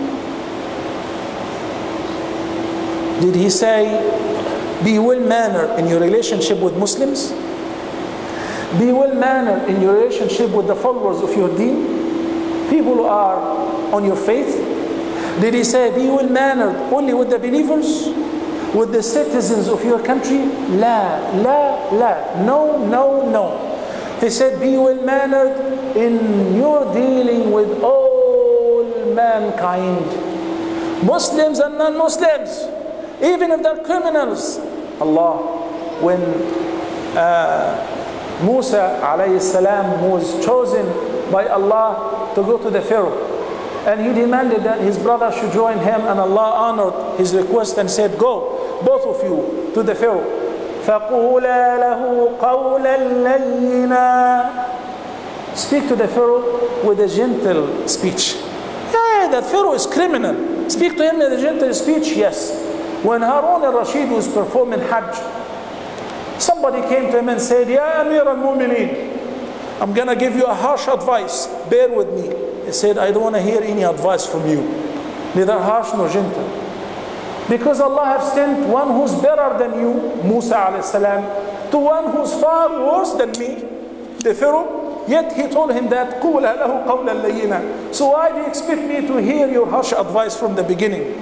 Did he say, be well-mannered in your relationship with Muslims? Be well-mannered in your relationship with the followers of your deen? People who are on your faith? Did he say, be well-mannered only with the believers? With the citizens of your country? La, la, la. No, no, no. He said, be well-mannered in your dealing with all mankind. Muslims and non-Muslims. Even if they're criminals. Allah, when uh, Musa alayhi salam was chosen by Allah to go to the Pharaoh, and he demanded that his brother should join him, and Allah honored his request and said, go, both of you, to the Pharaoh. فَقُولَا لَهُ قَوْلًا لَيِّنًا. Speak to the Pharaoh with a gentle speech. Yeah, that Pharaoh is criminal. Speak to him with a gentle speech, yes. When Harun al-Rashid was performing Hajj, somebody came to him and said, Ya Amir al-Mu'mineen, I'm going to give you a harsh advice. Bear with me. He said, I don't want to hear any advice from you. Neither harsh nor gentle. Because Allah has sent one who's better than you, Musa alayhi salam, to one who's far worse than me, the Pharaoh. Yet he told him that, قُولَ لَهُ قَوْلًا لَيِّنًا. So why do you expect me to hear your harsh advice from the beginning?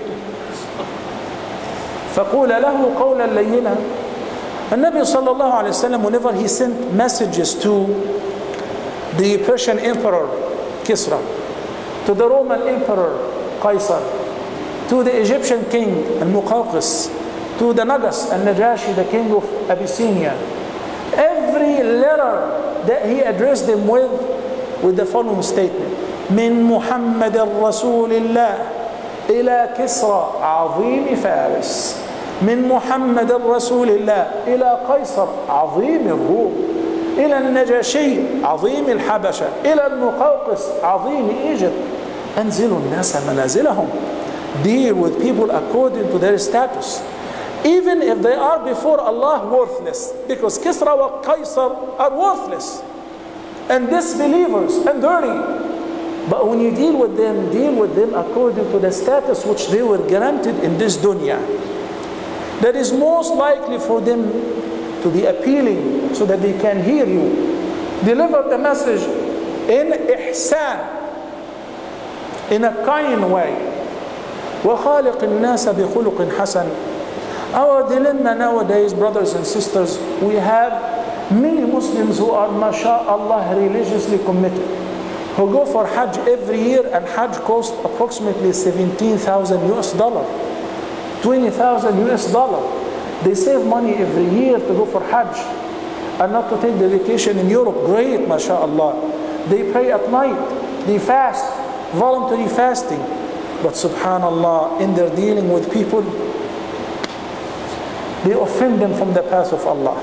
فَقُولَ لَهُ قَوْلًا لَيِّنًا. And Nabi sallallahu alayhi wa sallam, whenever he sent messages to the Persian Emperor, Kisra, to the Roman Emperor, Qaisar, to the Egyptian king, Al-Muqawqis, to the Nagas, Al-Najashi, the king of Abyssinia, every letter that he addressed them with, with the following statement, من محمد رسول الله إلى كسرى عظيم فارس من محمد رسول الله إلى قيصر عظيم الروم إلى النجاشي عظيم الحبشة إلى المقوقس عظيم إيجيبت أنزلوا الناس منازلهم. Deal with people according to their status, even if they are before Allah worthless, because Kisra wa Qaisar are worthless and disbelievers and dirty. But when you deal with them, deal with them according to the status which they were granted in this dunya. That is most likely for them to be appealing so that they can hear you. Deliver the message in ihsan, in a kind way. وَخَالِقِ النَّاسَ بِخُلُقٍ حَسَنٍ. Our dilemma nowadays, brothers and sisters, we have many Muslims who are, mashallah, religiously committed, who go for Hajj every year, and Hajj costs approximately seventeen thousand U S dollar, twenty thousand U S dollar. They save money every year to go for Hajj. and not to take the vacation in Europe. Great, mashallah. They pray at night, they fast, voluntary fasting. But subhanallah, in their dealing with people, they offend them from the path of Allah.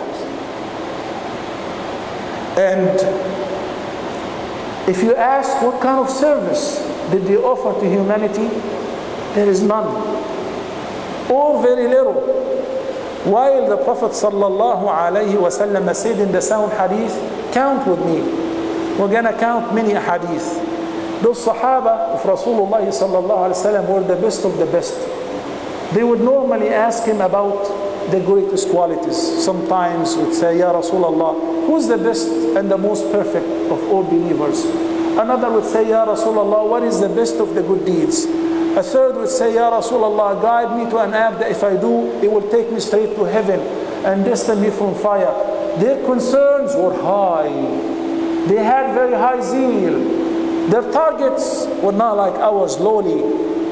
And if you ask what kind of service did they offer to humanity, there is none, or very little. While the Prophet sallallahu alaihi wasallam said in the sound hadith, count with me. We're going to count many hadith. Those Sahaba of Rasulullah sallallahu alaihi wasallam were the best of the best. They would normally ask him about the greatest qualities. Sometimes would say, Ya Rasulullah, who's the best and the most perfect of all believers? Another would say, Ya Rasulullah, what is the best of the good deeds? A third would say, Ya Rasulullah, guide me to an act that if I do, it will take me straight to heaven and distance me from fire. Their concerns were high. They had very high zeal. Their targets were not like ours, lowly.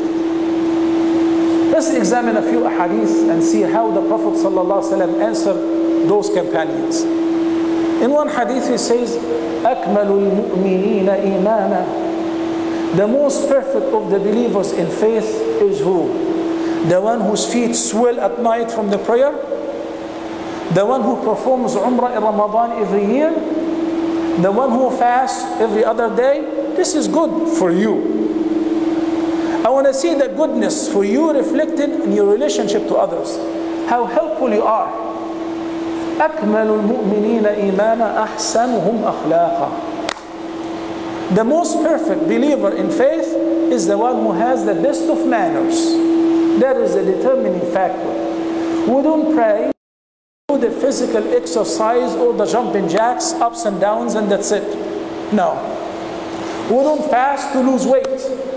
Let's examine a few ahadith and see how the Prophet ﷺ answered those companions. In one hadith he says, أَكْمَلُ الْمُؤْمِنِينَ إِيمَانًا. The most perfect of the believers in faith is who? The one whose feet swell at night from the prayer? The one who performs Umrah in Ramadan every year? The one who fasts every other day? This is good for you. I want to see the goodness for you reflected in your relationship to others. How helpful you are. أكمل المؤمنين إيمانا أحسنهم أخلاقا. The most perfect believer in faith is the one who has the best of manners. That is a determining factor. We don't pray, do the physical exercise or the jumping jacks, ups and downs, and that's it. No. We don't fast to lose weight.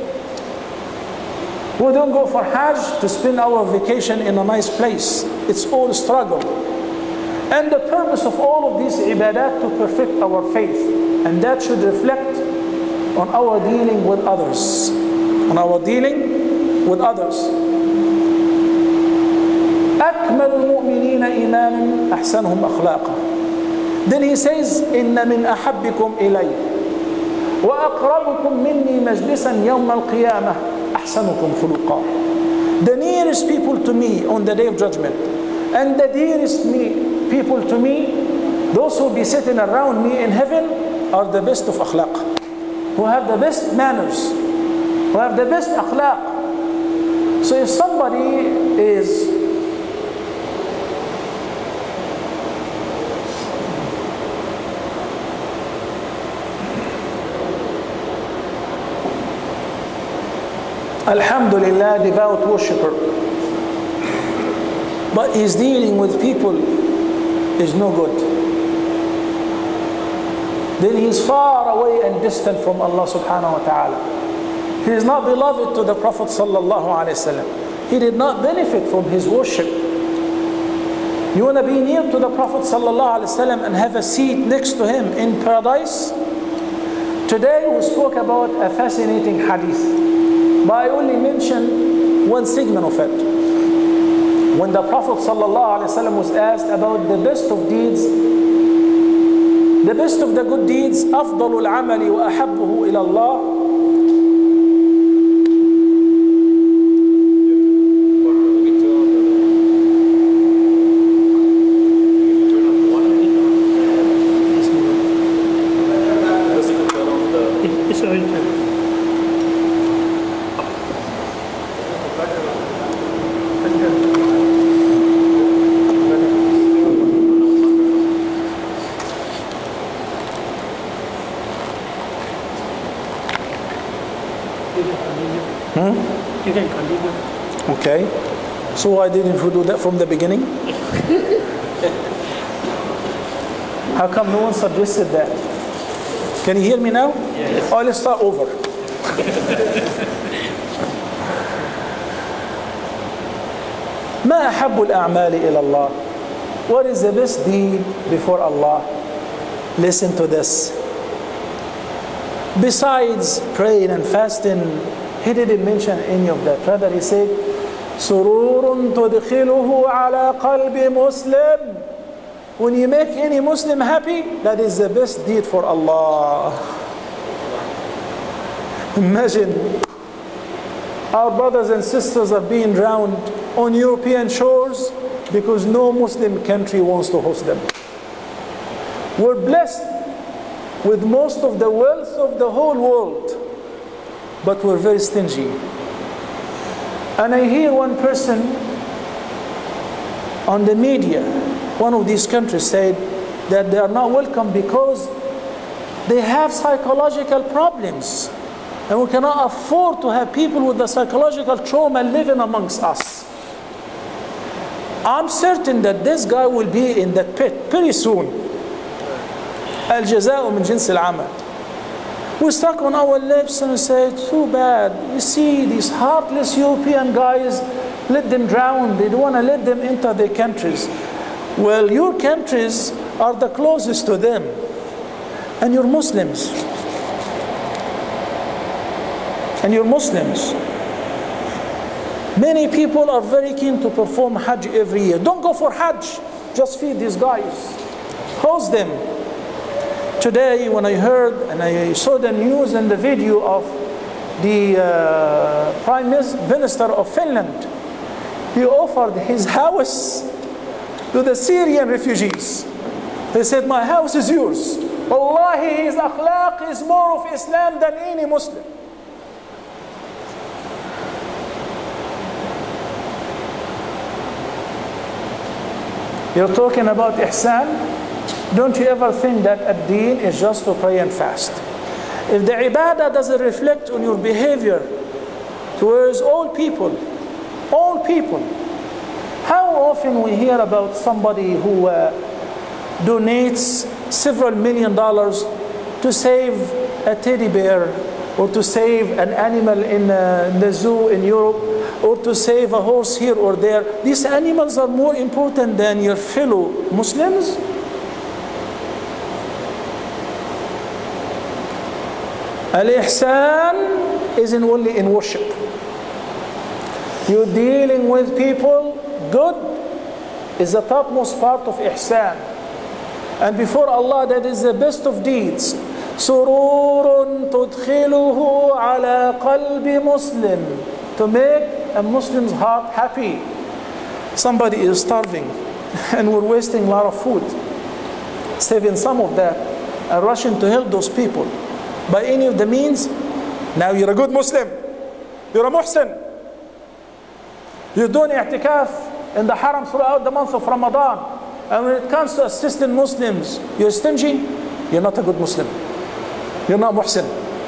We don't go for Hajj to spend our vacation in a nice place. It's all struggle. And the purpose of all of these ibadat to perfect our faith. And that should reflect on our dealing with others. On our dealing with others. أكمل المؤمنين إيمانا أحسنهم أخلاقا. Then he says, إن من أحبكم إلي وأقربكم مني مجلسا يوم القيامة أحسنكم خلقا. The nearest people to me on the day of judgment, and the dearest me, people to me, those who will be sitting around me in heaven, are the best of akhlaq, who have the best manners, who have the best akhlaq. So if somebody is Alhamdulillah, devout worshipper, but his dealing with people is no good, then he is far away and distant from Allah subhanahu wa ta'ala. He is not beloved to the Prophet sallallahu alaihi wasallam. He did not benefit from his worship. You want to be near to the Prophet sallallahu alaihi wasallam and have a seat next to him in paradise? Today we spoke about a fascinating hadith, but I only mention one segment of it. When the Prophet ﷺ was asked about the best of deeds, the best of the good deeds, أفضل العمل وأحبه إلى الله. You can continue. Okay. So why didn't we do that from the beginning? How come no one suggested that? Can you hear me now? Yes. Oh, let's start over. ما أحب الأعمال إلى الله. What is the best deed before Allah? Listen to this. Besides praying and fasting, he didn't mention any of that. Rather, he said, سرور تدخله على قلب مسلم when you make any Muslim happy, that is the best deed for Allah. Imagine our brothers and sisters are being drowned on European shores because no Muslim country wants to host them. We're blessed with most of the wealth of the whole world, but we're very stingy. And I hear one person on the media, one of these countries, said that they are not welcome because they have psychological problems. And we cannot afford to have people with the psychological trauma living amongst us. I'm certain that this guy will be in that pit pretty soon. Al-jazā'u min jins al-amal. We stuck on our lips and we say, too bad. You see, these heartless European guys, let them drown. They don't want to let them enter their countries. Well, your countries are the closest to them. And you're Muslims. And you're Muslims. Many people are very keen to perform Hajj every year. Don't go for Hajj. Just feed these guys. Host them. Today, when I heard and I saw the news and the video of the uh, Prime Minister of Finland, he offered his house to the Syrian refugees. He said, my house is yours. Wallahi, his akhlaq is more of Islam than any Muslim. You're talking about ihsan. Don't you ever think that ad-deen is just to pray and fast? If the ibadah doesn't reflect on your behavior towards all people, all people, how often we hear about somebody who uh, donates several million dollars to save a teddy bear, or to save an animal in uh, the zoo in Europe, or to save a horse here or there. These animals are more important than your fellow Muslims. Al-ihsan isn't only in worship. You're dealing with people, good is the topmost part of ihsan. And before Allah, that is the best of deeds. Sururun tudkhiluhu ala qalbi Muslim. To make a Muslim's heart happy. Somebody is starving and we're wasting a lot of food. Saving some of that and rushing to help those people by any of the means. Now you're a good Muslim. You're a muhsin. You're doing i'tikaf in the haram throughout the month of Ramadan. And when it comes to assisting Muslims, you're stingy, you're not a good Muslim. You're not muhsin.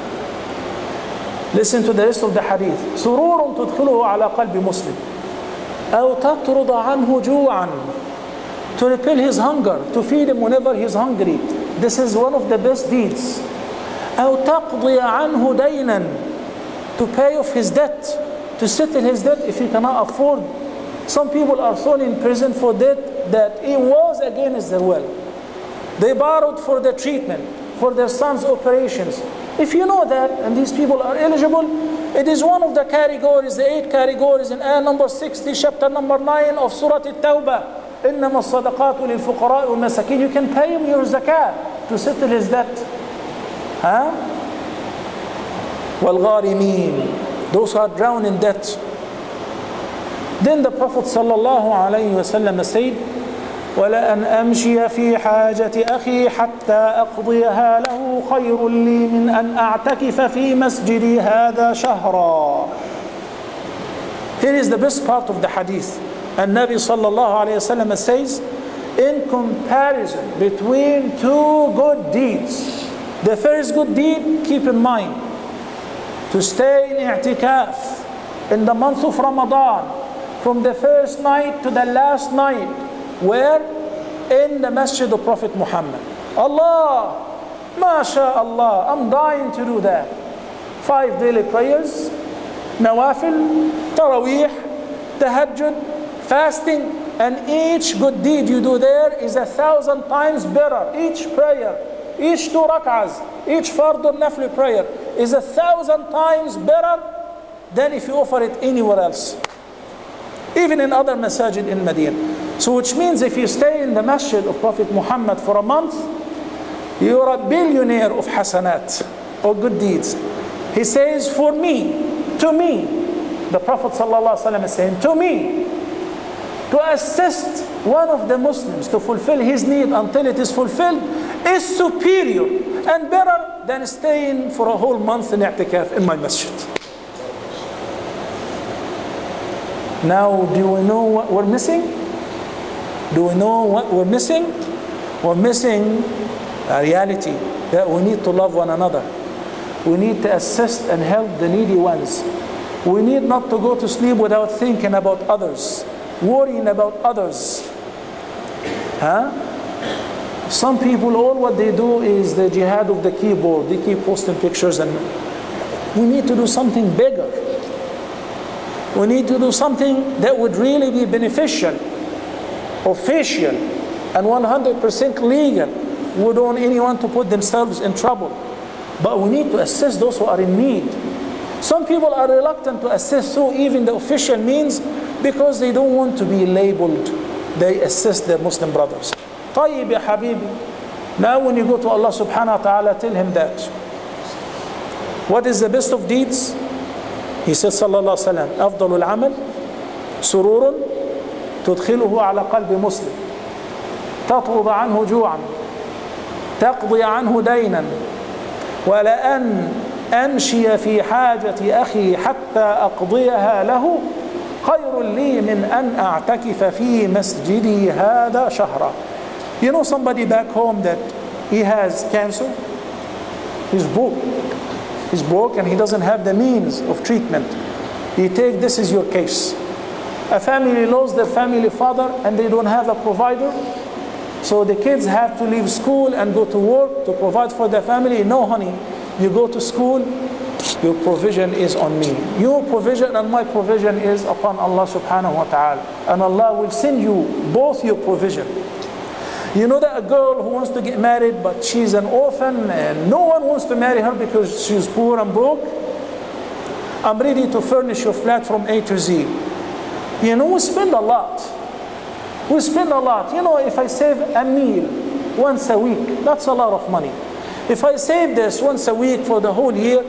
Listen to the rest of the hadith. سرور تدخله على قلب مسلم أو تطرد عنه جوعا. To repel his hunger, to feed him whenever he's hungry. This is one of the best deeds. أو تقضي عنه دينا. To pay off his debt, to settle his debt if he cannot afford. Some people are thrown in prison for debt that it was against their will. They borrowed for their treatment, for their son's operations. If you know that, and these people are eligible, it is one of the categories, the eight categories in ayah number sixty, chapter number nine of Surah At-Tawbah. إِنَّمَا الصَّدَقَاتُ لِلْفُقَرَاءِ وَالْمَسَاكِينِ. You can pay him your zakat to settle his debt. Huh? وَالْغَارِمِينَ. Those who are drowned in debt. Then the Prophet sallallahu alayhi wa sallam said, ولا أن أمشي في حاجة أخي حتى أقضيها له خير لي من أن أعتكف في مسجدي هذا شهرا. Here is the best part of the hadith. And Nabi sallallahu alayhi wa sallam says, in comparison between two good deeds, the first good deed, keep in mind, to stay in i'tikaf in the month of Ramadan, from the first night to the last night. Where? In the masjid of Prophet Muhammad. Allah, MashaAllah, I'm dying to do that. Five daily prayers, nawafil, taraweeh, tahajjud, fasting, and each good deed you do there is a thousand times better. Each prayer, each two rak'ahs, each fard or nafli prayer is a thousand times better than if you offer it anywhere else. Even in other masajid in Medina. So which means if you stay in the masjid of Prophet Muhammad for a month, you're a billionaire of hasanat, or good deeds. He says, for me, to me, the Prophet ﷺ is saying, to me, to assist one of the Muslims to fulfill his need until it is fulfilled is superior and better than staying for a whole month in i'tikaf in my masjid. Now, do we know what we're missing? Do we know what we're missing? We're missing a reality that we need to love one another. We need to assist and help the needy ones. We need not to go to sleep without thinking about others, worrying about others. Huh? Some people, all what they do is the jihad of the keyboard. They keep posting pictures, and we need to do something bigger. We need to do something that would really be beneficial, official, and one hundred percent legal. We don't want anyone to put themselves in trouble. But we need to assist those who are in need. Some people are reluctant to assist through even the official means because they don't want to be labeled. They assist their Muslim brothers. طيب ya habibi. Now when you go to Allah subhanahu wa ta'ala, tell him that. What is the best of deeds? He said sallallahu alayhi wa sallam, أفضل العمل سرور تدخله على قلب مسلم تطرد عنه جوعا تقضي عنه دينا ولأن أمشي في حاجة أخي حتى أقضيها له خير لي من أن أعتكف في مسجدي هذا شهرا. You know somebody back home that he has cancer? He's broke. He's broke and he doesn't have the means of treatment. You take, this is your case. A family lost their family father and they don't have a provider. So the kids have to leave school and go to work to provide for their family. No, honey, you go to school, your provision is on me. Your provision and my provision is upon Allah subhanahu wa ta'ala. And Allah will send you both your provision. You know that a girl who wants to get married, but she's an orphan and no one wants to marry her because she's poor and broke? I'm ready to furnish your flat from A to Z. You know, we spend a lot. We spend a lot. You know, if I save a meal once a week, that's a lot of money. If I save this once a week for the whole year,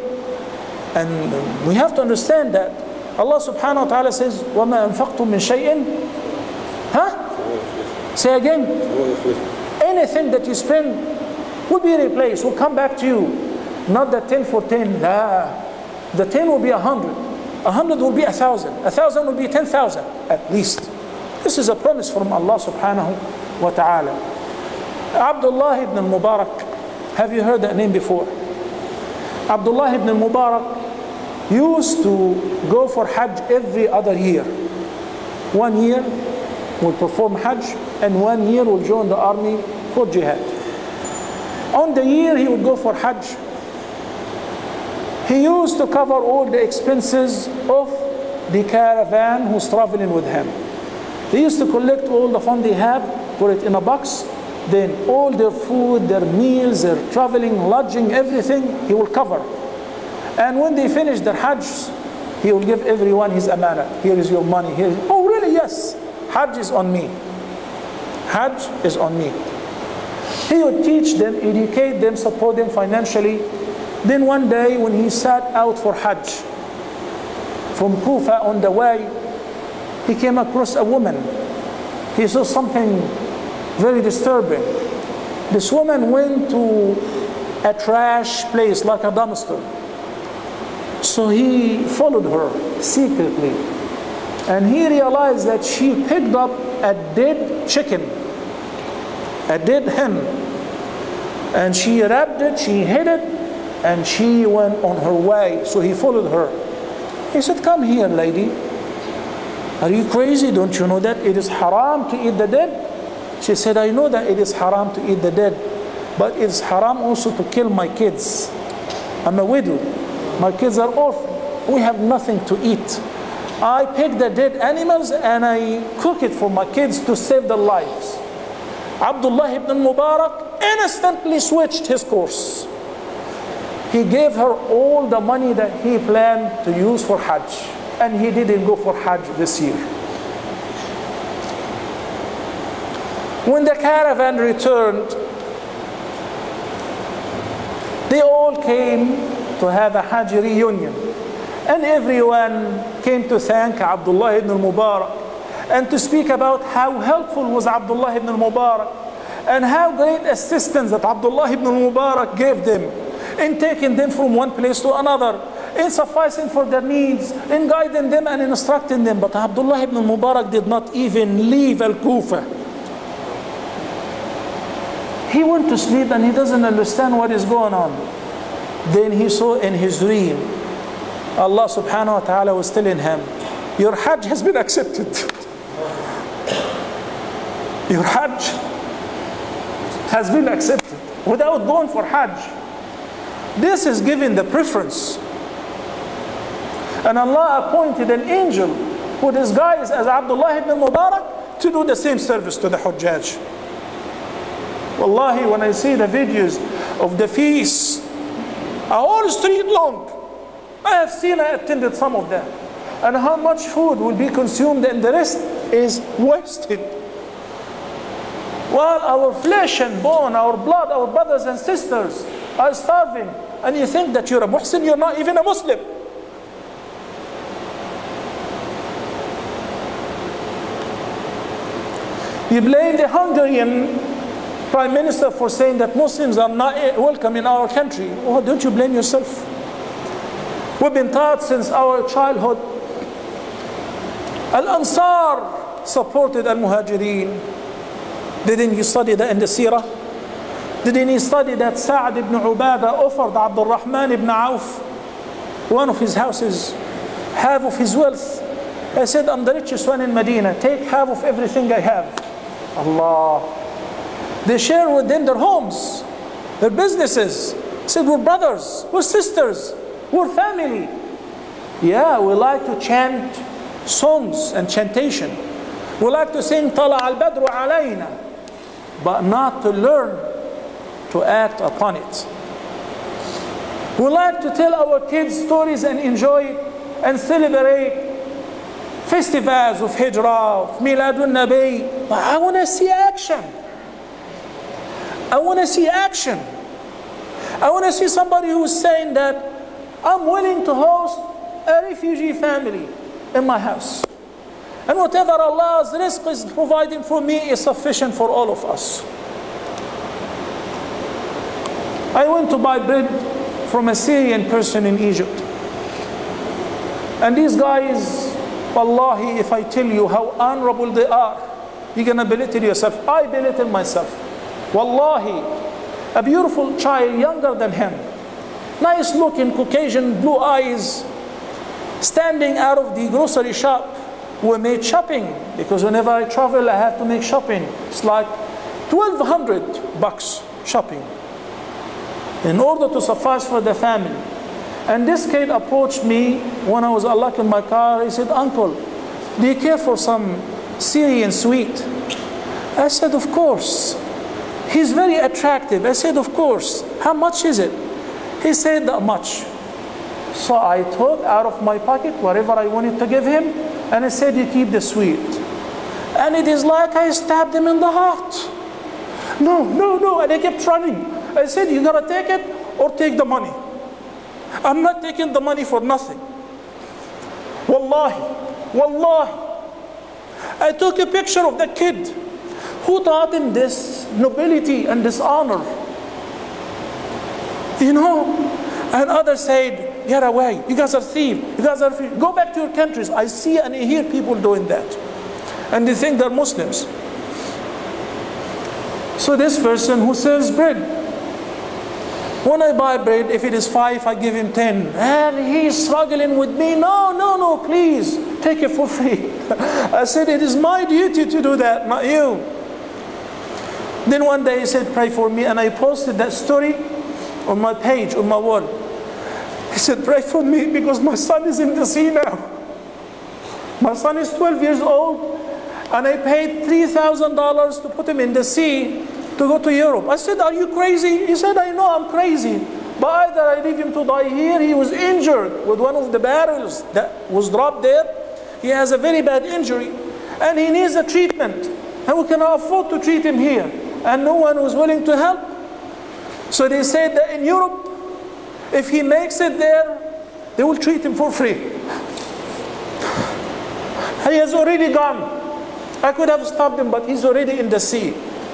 and we have to understand that Allah subhanahu wa ta'ala says, وَمَا أَنفَقْتُم مِّن شَيْءٍ Huh? Say again. Anything that you spend will be replaced, will come back to you. Not the ten for ten. Nah. The ten will be a hundred. A hundred will be a thousand. A thousand will be ten thousand at least. This is a promise from Allah subhanahu wa ta'ala. Abdullah ibn al-Mubarak. Have you heard that name before? Abdullah ibn al-Mubarak used to go for Hajj every other year. One year will perform Hajj and one year will join the army for jihad. On the year he would go for Hajj, he used to cover all the expenses of the caravan who's traveling with him. They used to collect all the fund they have, put it in a box, then all their food, their meals, their traveling, lodging, everything, he will cover. And when they finish their Hajj, he will give everyone his amana. Here is your money. Here is, oh really? Yes. Hajj is on me. Hajj is on me. He would teach them, educate them, support them financially. Then one day when he sat out for Hajj, from Kufa on the way, he came across a woman. He saw something very disturbing. This woman went to a trash place like a dumpster. So he followed her secretly. And he realized that she picked up a dead chicken, a dead hen. And she wrapped it, she hid it, and she went on her way. So he followed her. He said, come here, lady. Are you crazy? Don't you know that it is haram to eat the dead? She said, I know that it is haram to eat the dead, but it is haram also to kill my kids. I'm a widow. My kids are orphaned. We have nothing to eat. I pick the dead animals and I cook it for my kids to save their lives. Abdullah ibn Mubarak instantly switched his course. He gave her all the money that he planned to use for Hajj. And he didn't go for Hajj this year. When the caravan returned, they all came to have a Hajj reunion. And everyone came to thank Abdullah ibn al-Mubarak and to speak about how helpful was Abdullah ibn al-Mubarak and how great assistance that Abdullah ibn al-Mubarak gave them in taking them from one place to another, in sufficing for their needs, in guiding them and instructing them. But Abdullah ibn al-Mubarak did not even leave Al-Kufa. He went to sleep and he doesn't understand what is going on. Then he saw in his dream, Allah subhanahu wa ta'ala was telling him, your Hajj has been accepted. Your Hajj has been accepted without going for Hajj. This is given the preference. And Allah appointed an angel who disguised as Abdullah ibn Mubarak to do the same service to the Hujjaj. Wallahi, when I see the videos of the feasts, a whole street long, I have seen, I attended some of them, and how much food will be consumed and the rest is wasted. While our flesh and bone, our blood, our brothers and sisters are starving, and you think that you're a Muhsin, you're not even a Muslim. You blame the Hungarian Prime Minister for saying that Muslims are not welcome in our country. Oh, don't you blame yourself? We've been taught since our childhood. Al-Ansar supported Al-Muhajirin. Didn't you study that in the Seerah? Didn't you study that Sa'd ibn Ubadah offered Abdul Rahman ibn Auf one of his houses, half of his wealth? I said, I'm the richest one in Medina. Take half of everything I have. Allah. They share with them their homes, their businesses. Said, we're brothers, we're sisters, we're family. Yeah, we like to chant songs and chantation. We like to sing Tala al-Badru alayna, but not to learn to act upon it. We like to tell our kids stories and enjoy and celebrate festivals of Hijrah, of Miladun Nabi. But I want to see action. I want to see action. I want to see somebody who's saying that I'm willing to host a refugee family in my house. And whatever Allah's rizq is providing for me is sufficient for all of us. I went to buy bread from a Syrian person in Egypt. And these guys, wallahi, if I tell you how honorable they are, you're going to belittle yourself. I belittle myself. Wallahi, a beautiful child younger than him, nice looking, Caucasian, blue eyes, standing out of the grocery shop. We made shopping, because whenever I travel I have to make shopping. It's like twelve hundred bucks shopping in order to suffice for the family. And this kid approached me when I was unlocking my car. He said, uncle, do you care for some Syrian sweet? I said, of course. He's very attractive. I said, of course. How much is it? He said, that much. So I took out of my pocket whatever I wanted to give him, and I said, you keep the sweet. And it is like I stabbed him in the heart. No, no, no. And I kept running. I said, you gotta take it or take the money. I'm not taking the money for nothing. Wallahi, wallahi. I took a picture of the kid who taught him this nobility and this honor. You know, and others said, get away, you guys are thieves, you guys are thieves. Go back to your countries. I see and I hear people doing that. And they think they're Muslims. So this person who sells bread, when I buy bread, if it is five, I give him ten. And he's struggling with me. No, no, no, please, take it for free. I said, it is my duty to do that, not you. Then one day he said, pray for me. And I posted that story on my page, on my wall. He said, pray for me because my son is in the sea now. My son is twelve years old. And I paid three thousand dollars to put him in the sea to go to Europe. I said, are you crazy? He said, I know I'm crazy. But either I leave him to die here. He was injured with one of the barrels that was dropped there. He has a very bad injury. And he needs a treatment. and we cannot afford to treat him here, and no one was willing to help. So they said that in Europe, if he makes it there, they will treat him for free. He has already gone. I could have stopped him, but he's already in the sea.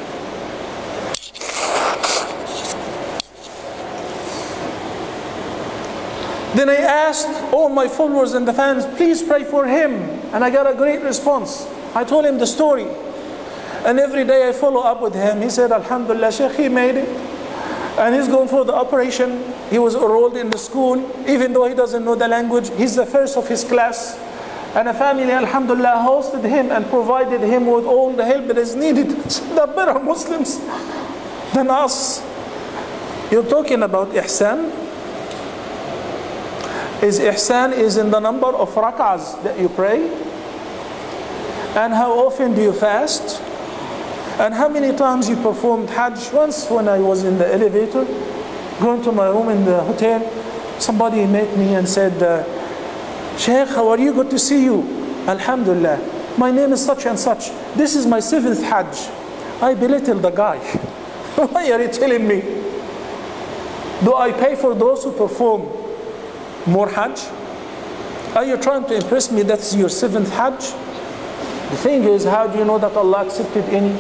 Then I asked all my followers and the fans, please pray for him. And I got a great response. I told him the story. And every day I follow up with him. He said, Alhamdulillah, Sheikh, he made it. And he's going for the operation. He was enrolled in the school. Even though he doesn't know the language, he's the first of his class. And a family, Alhamdulillah, hosted him and provided him with all the help that is needed. They're better Muslims than us. You're talking about ihsan? Is ihsan is in the number of rak'ahs that you pray? And how often do you fast? And how many times you performed Hajj? Once when I was in the elevator, going to my room in the hotel, somebody met me and said, uh, Sheikh, how are you? Good to see you. Alhamdulillah. My name is such and such. This is my seventh Hajj. I belittled the guy. Why are you telling me? Do I pay for those who perform more Hajj? Are you trying to impress me that's your seventh Hajj? The thing is, how do you know that Allah accepted any?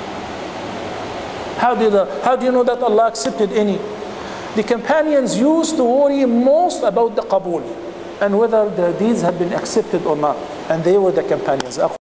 How did the, how do you know that Allah accepted any? The companions used to worry most about the qabul and whether the deeds have been accepted or not. And they were the companions.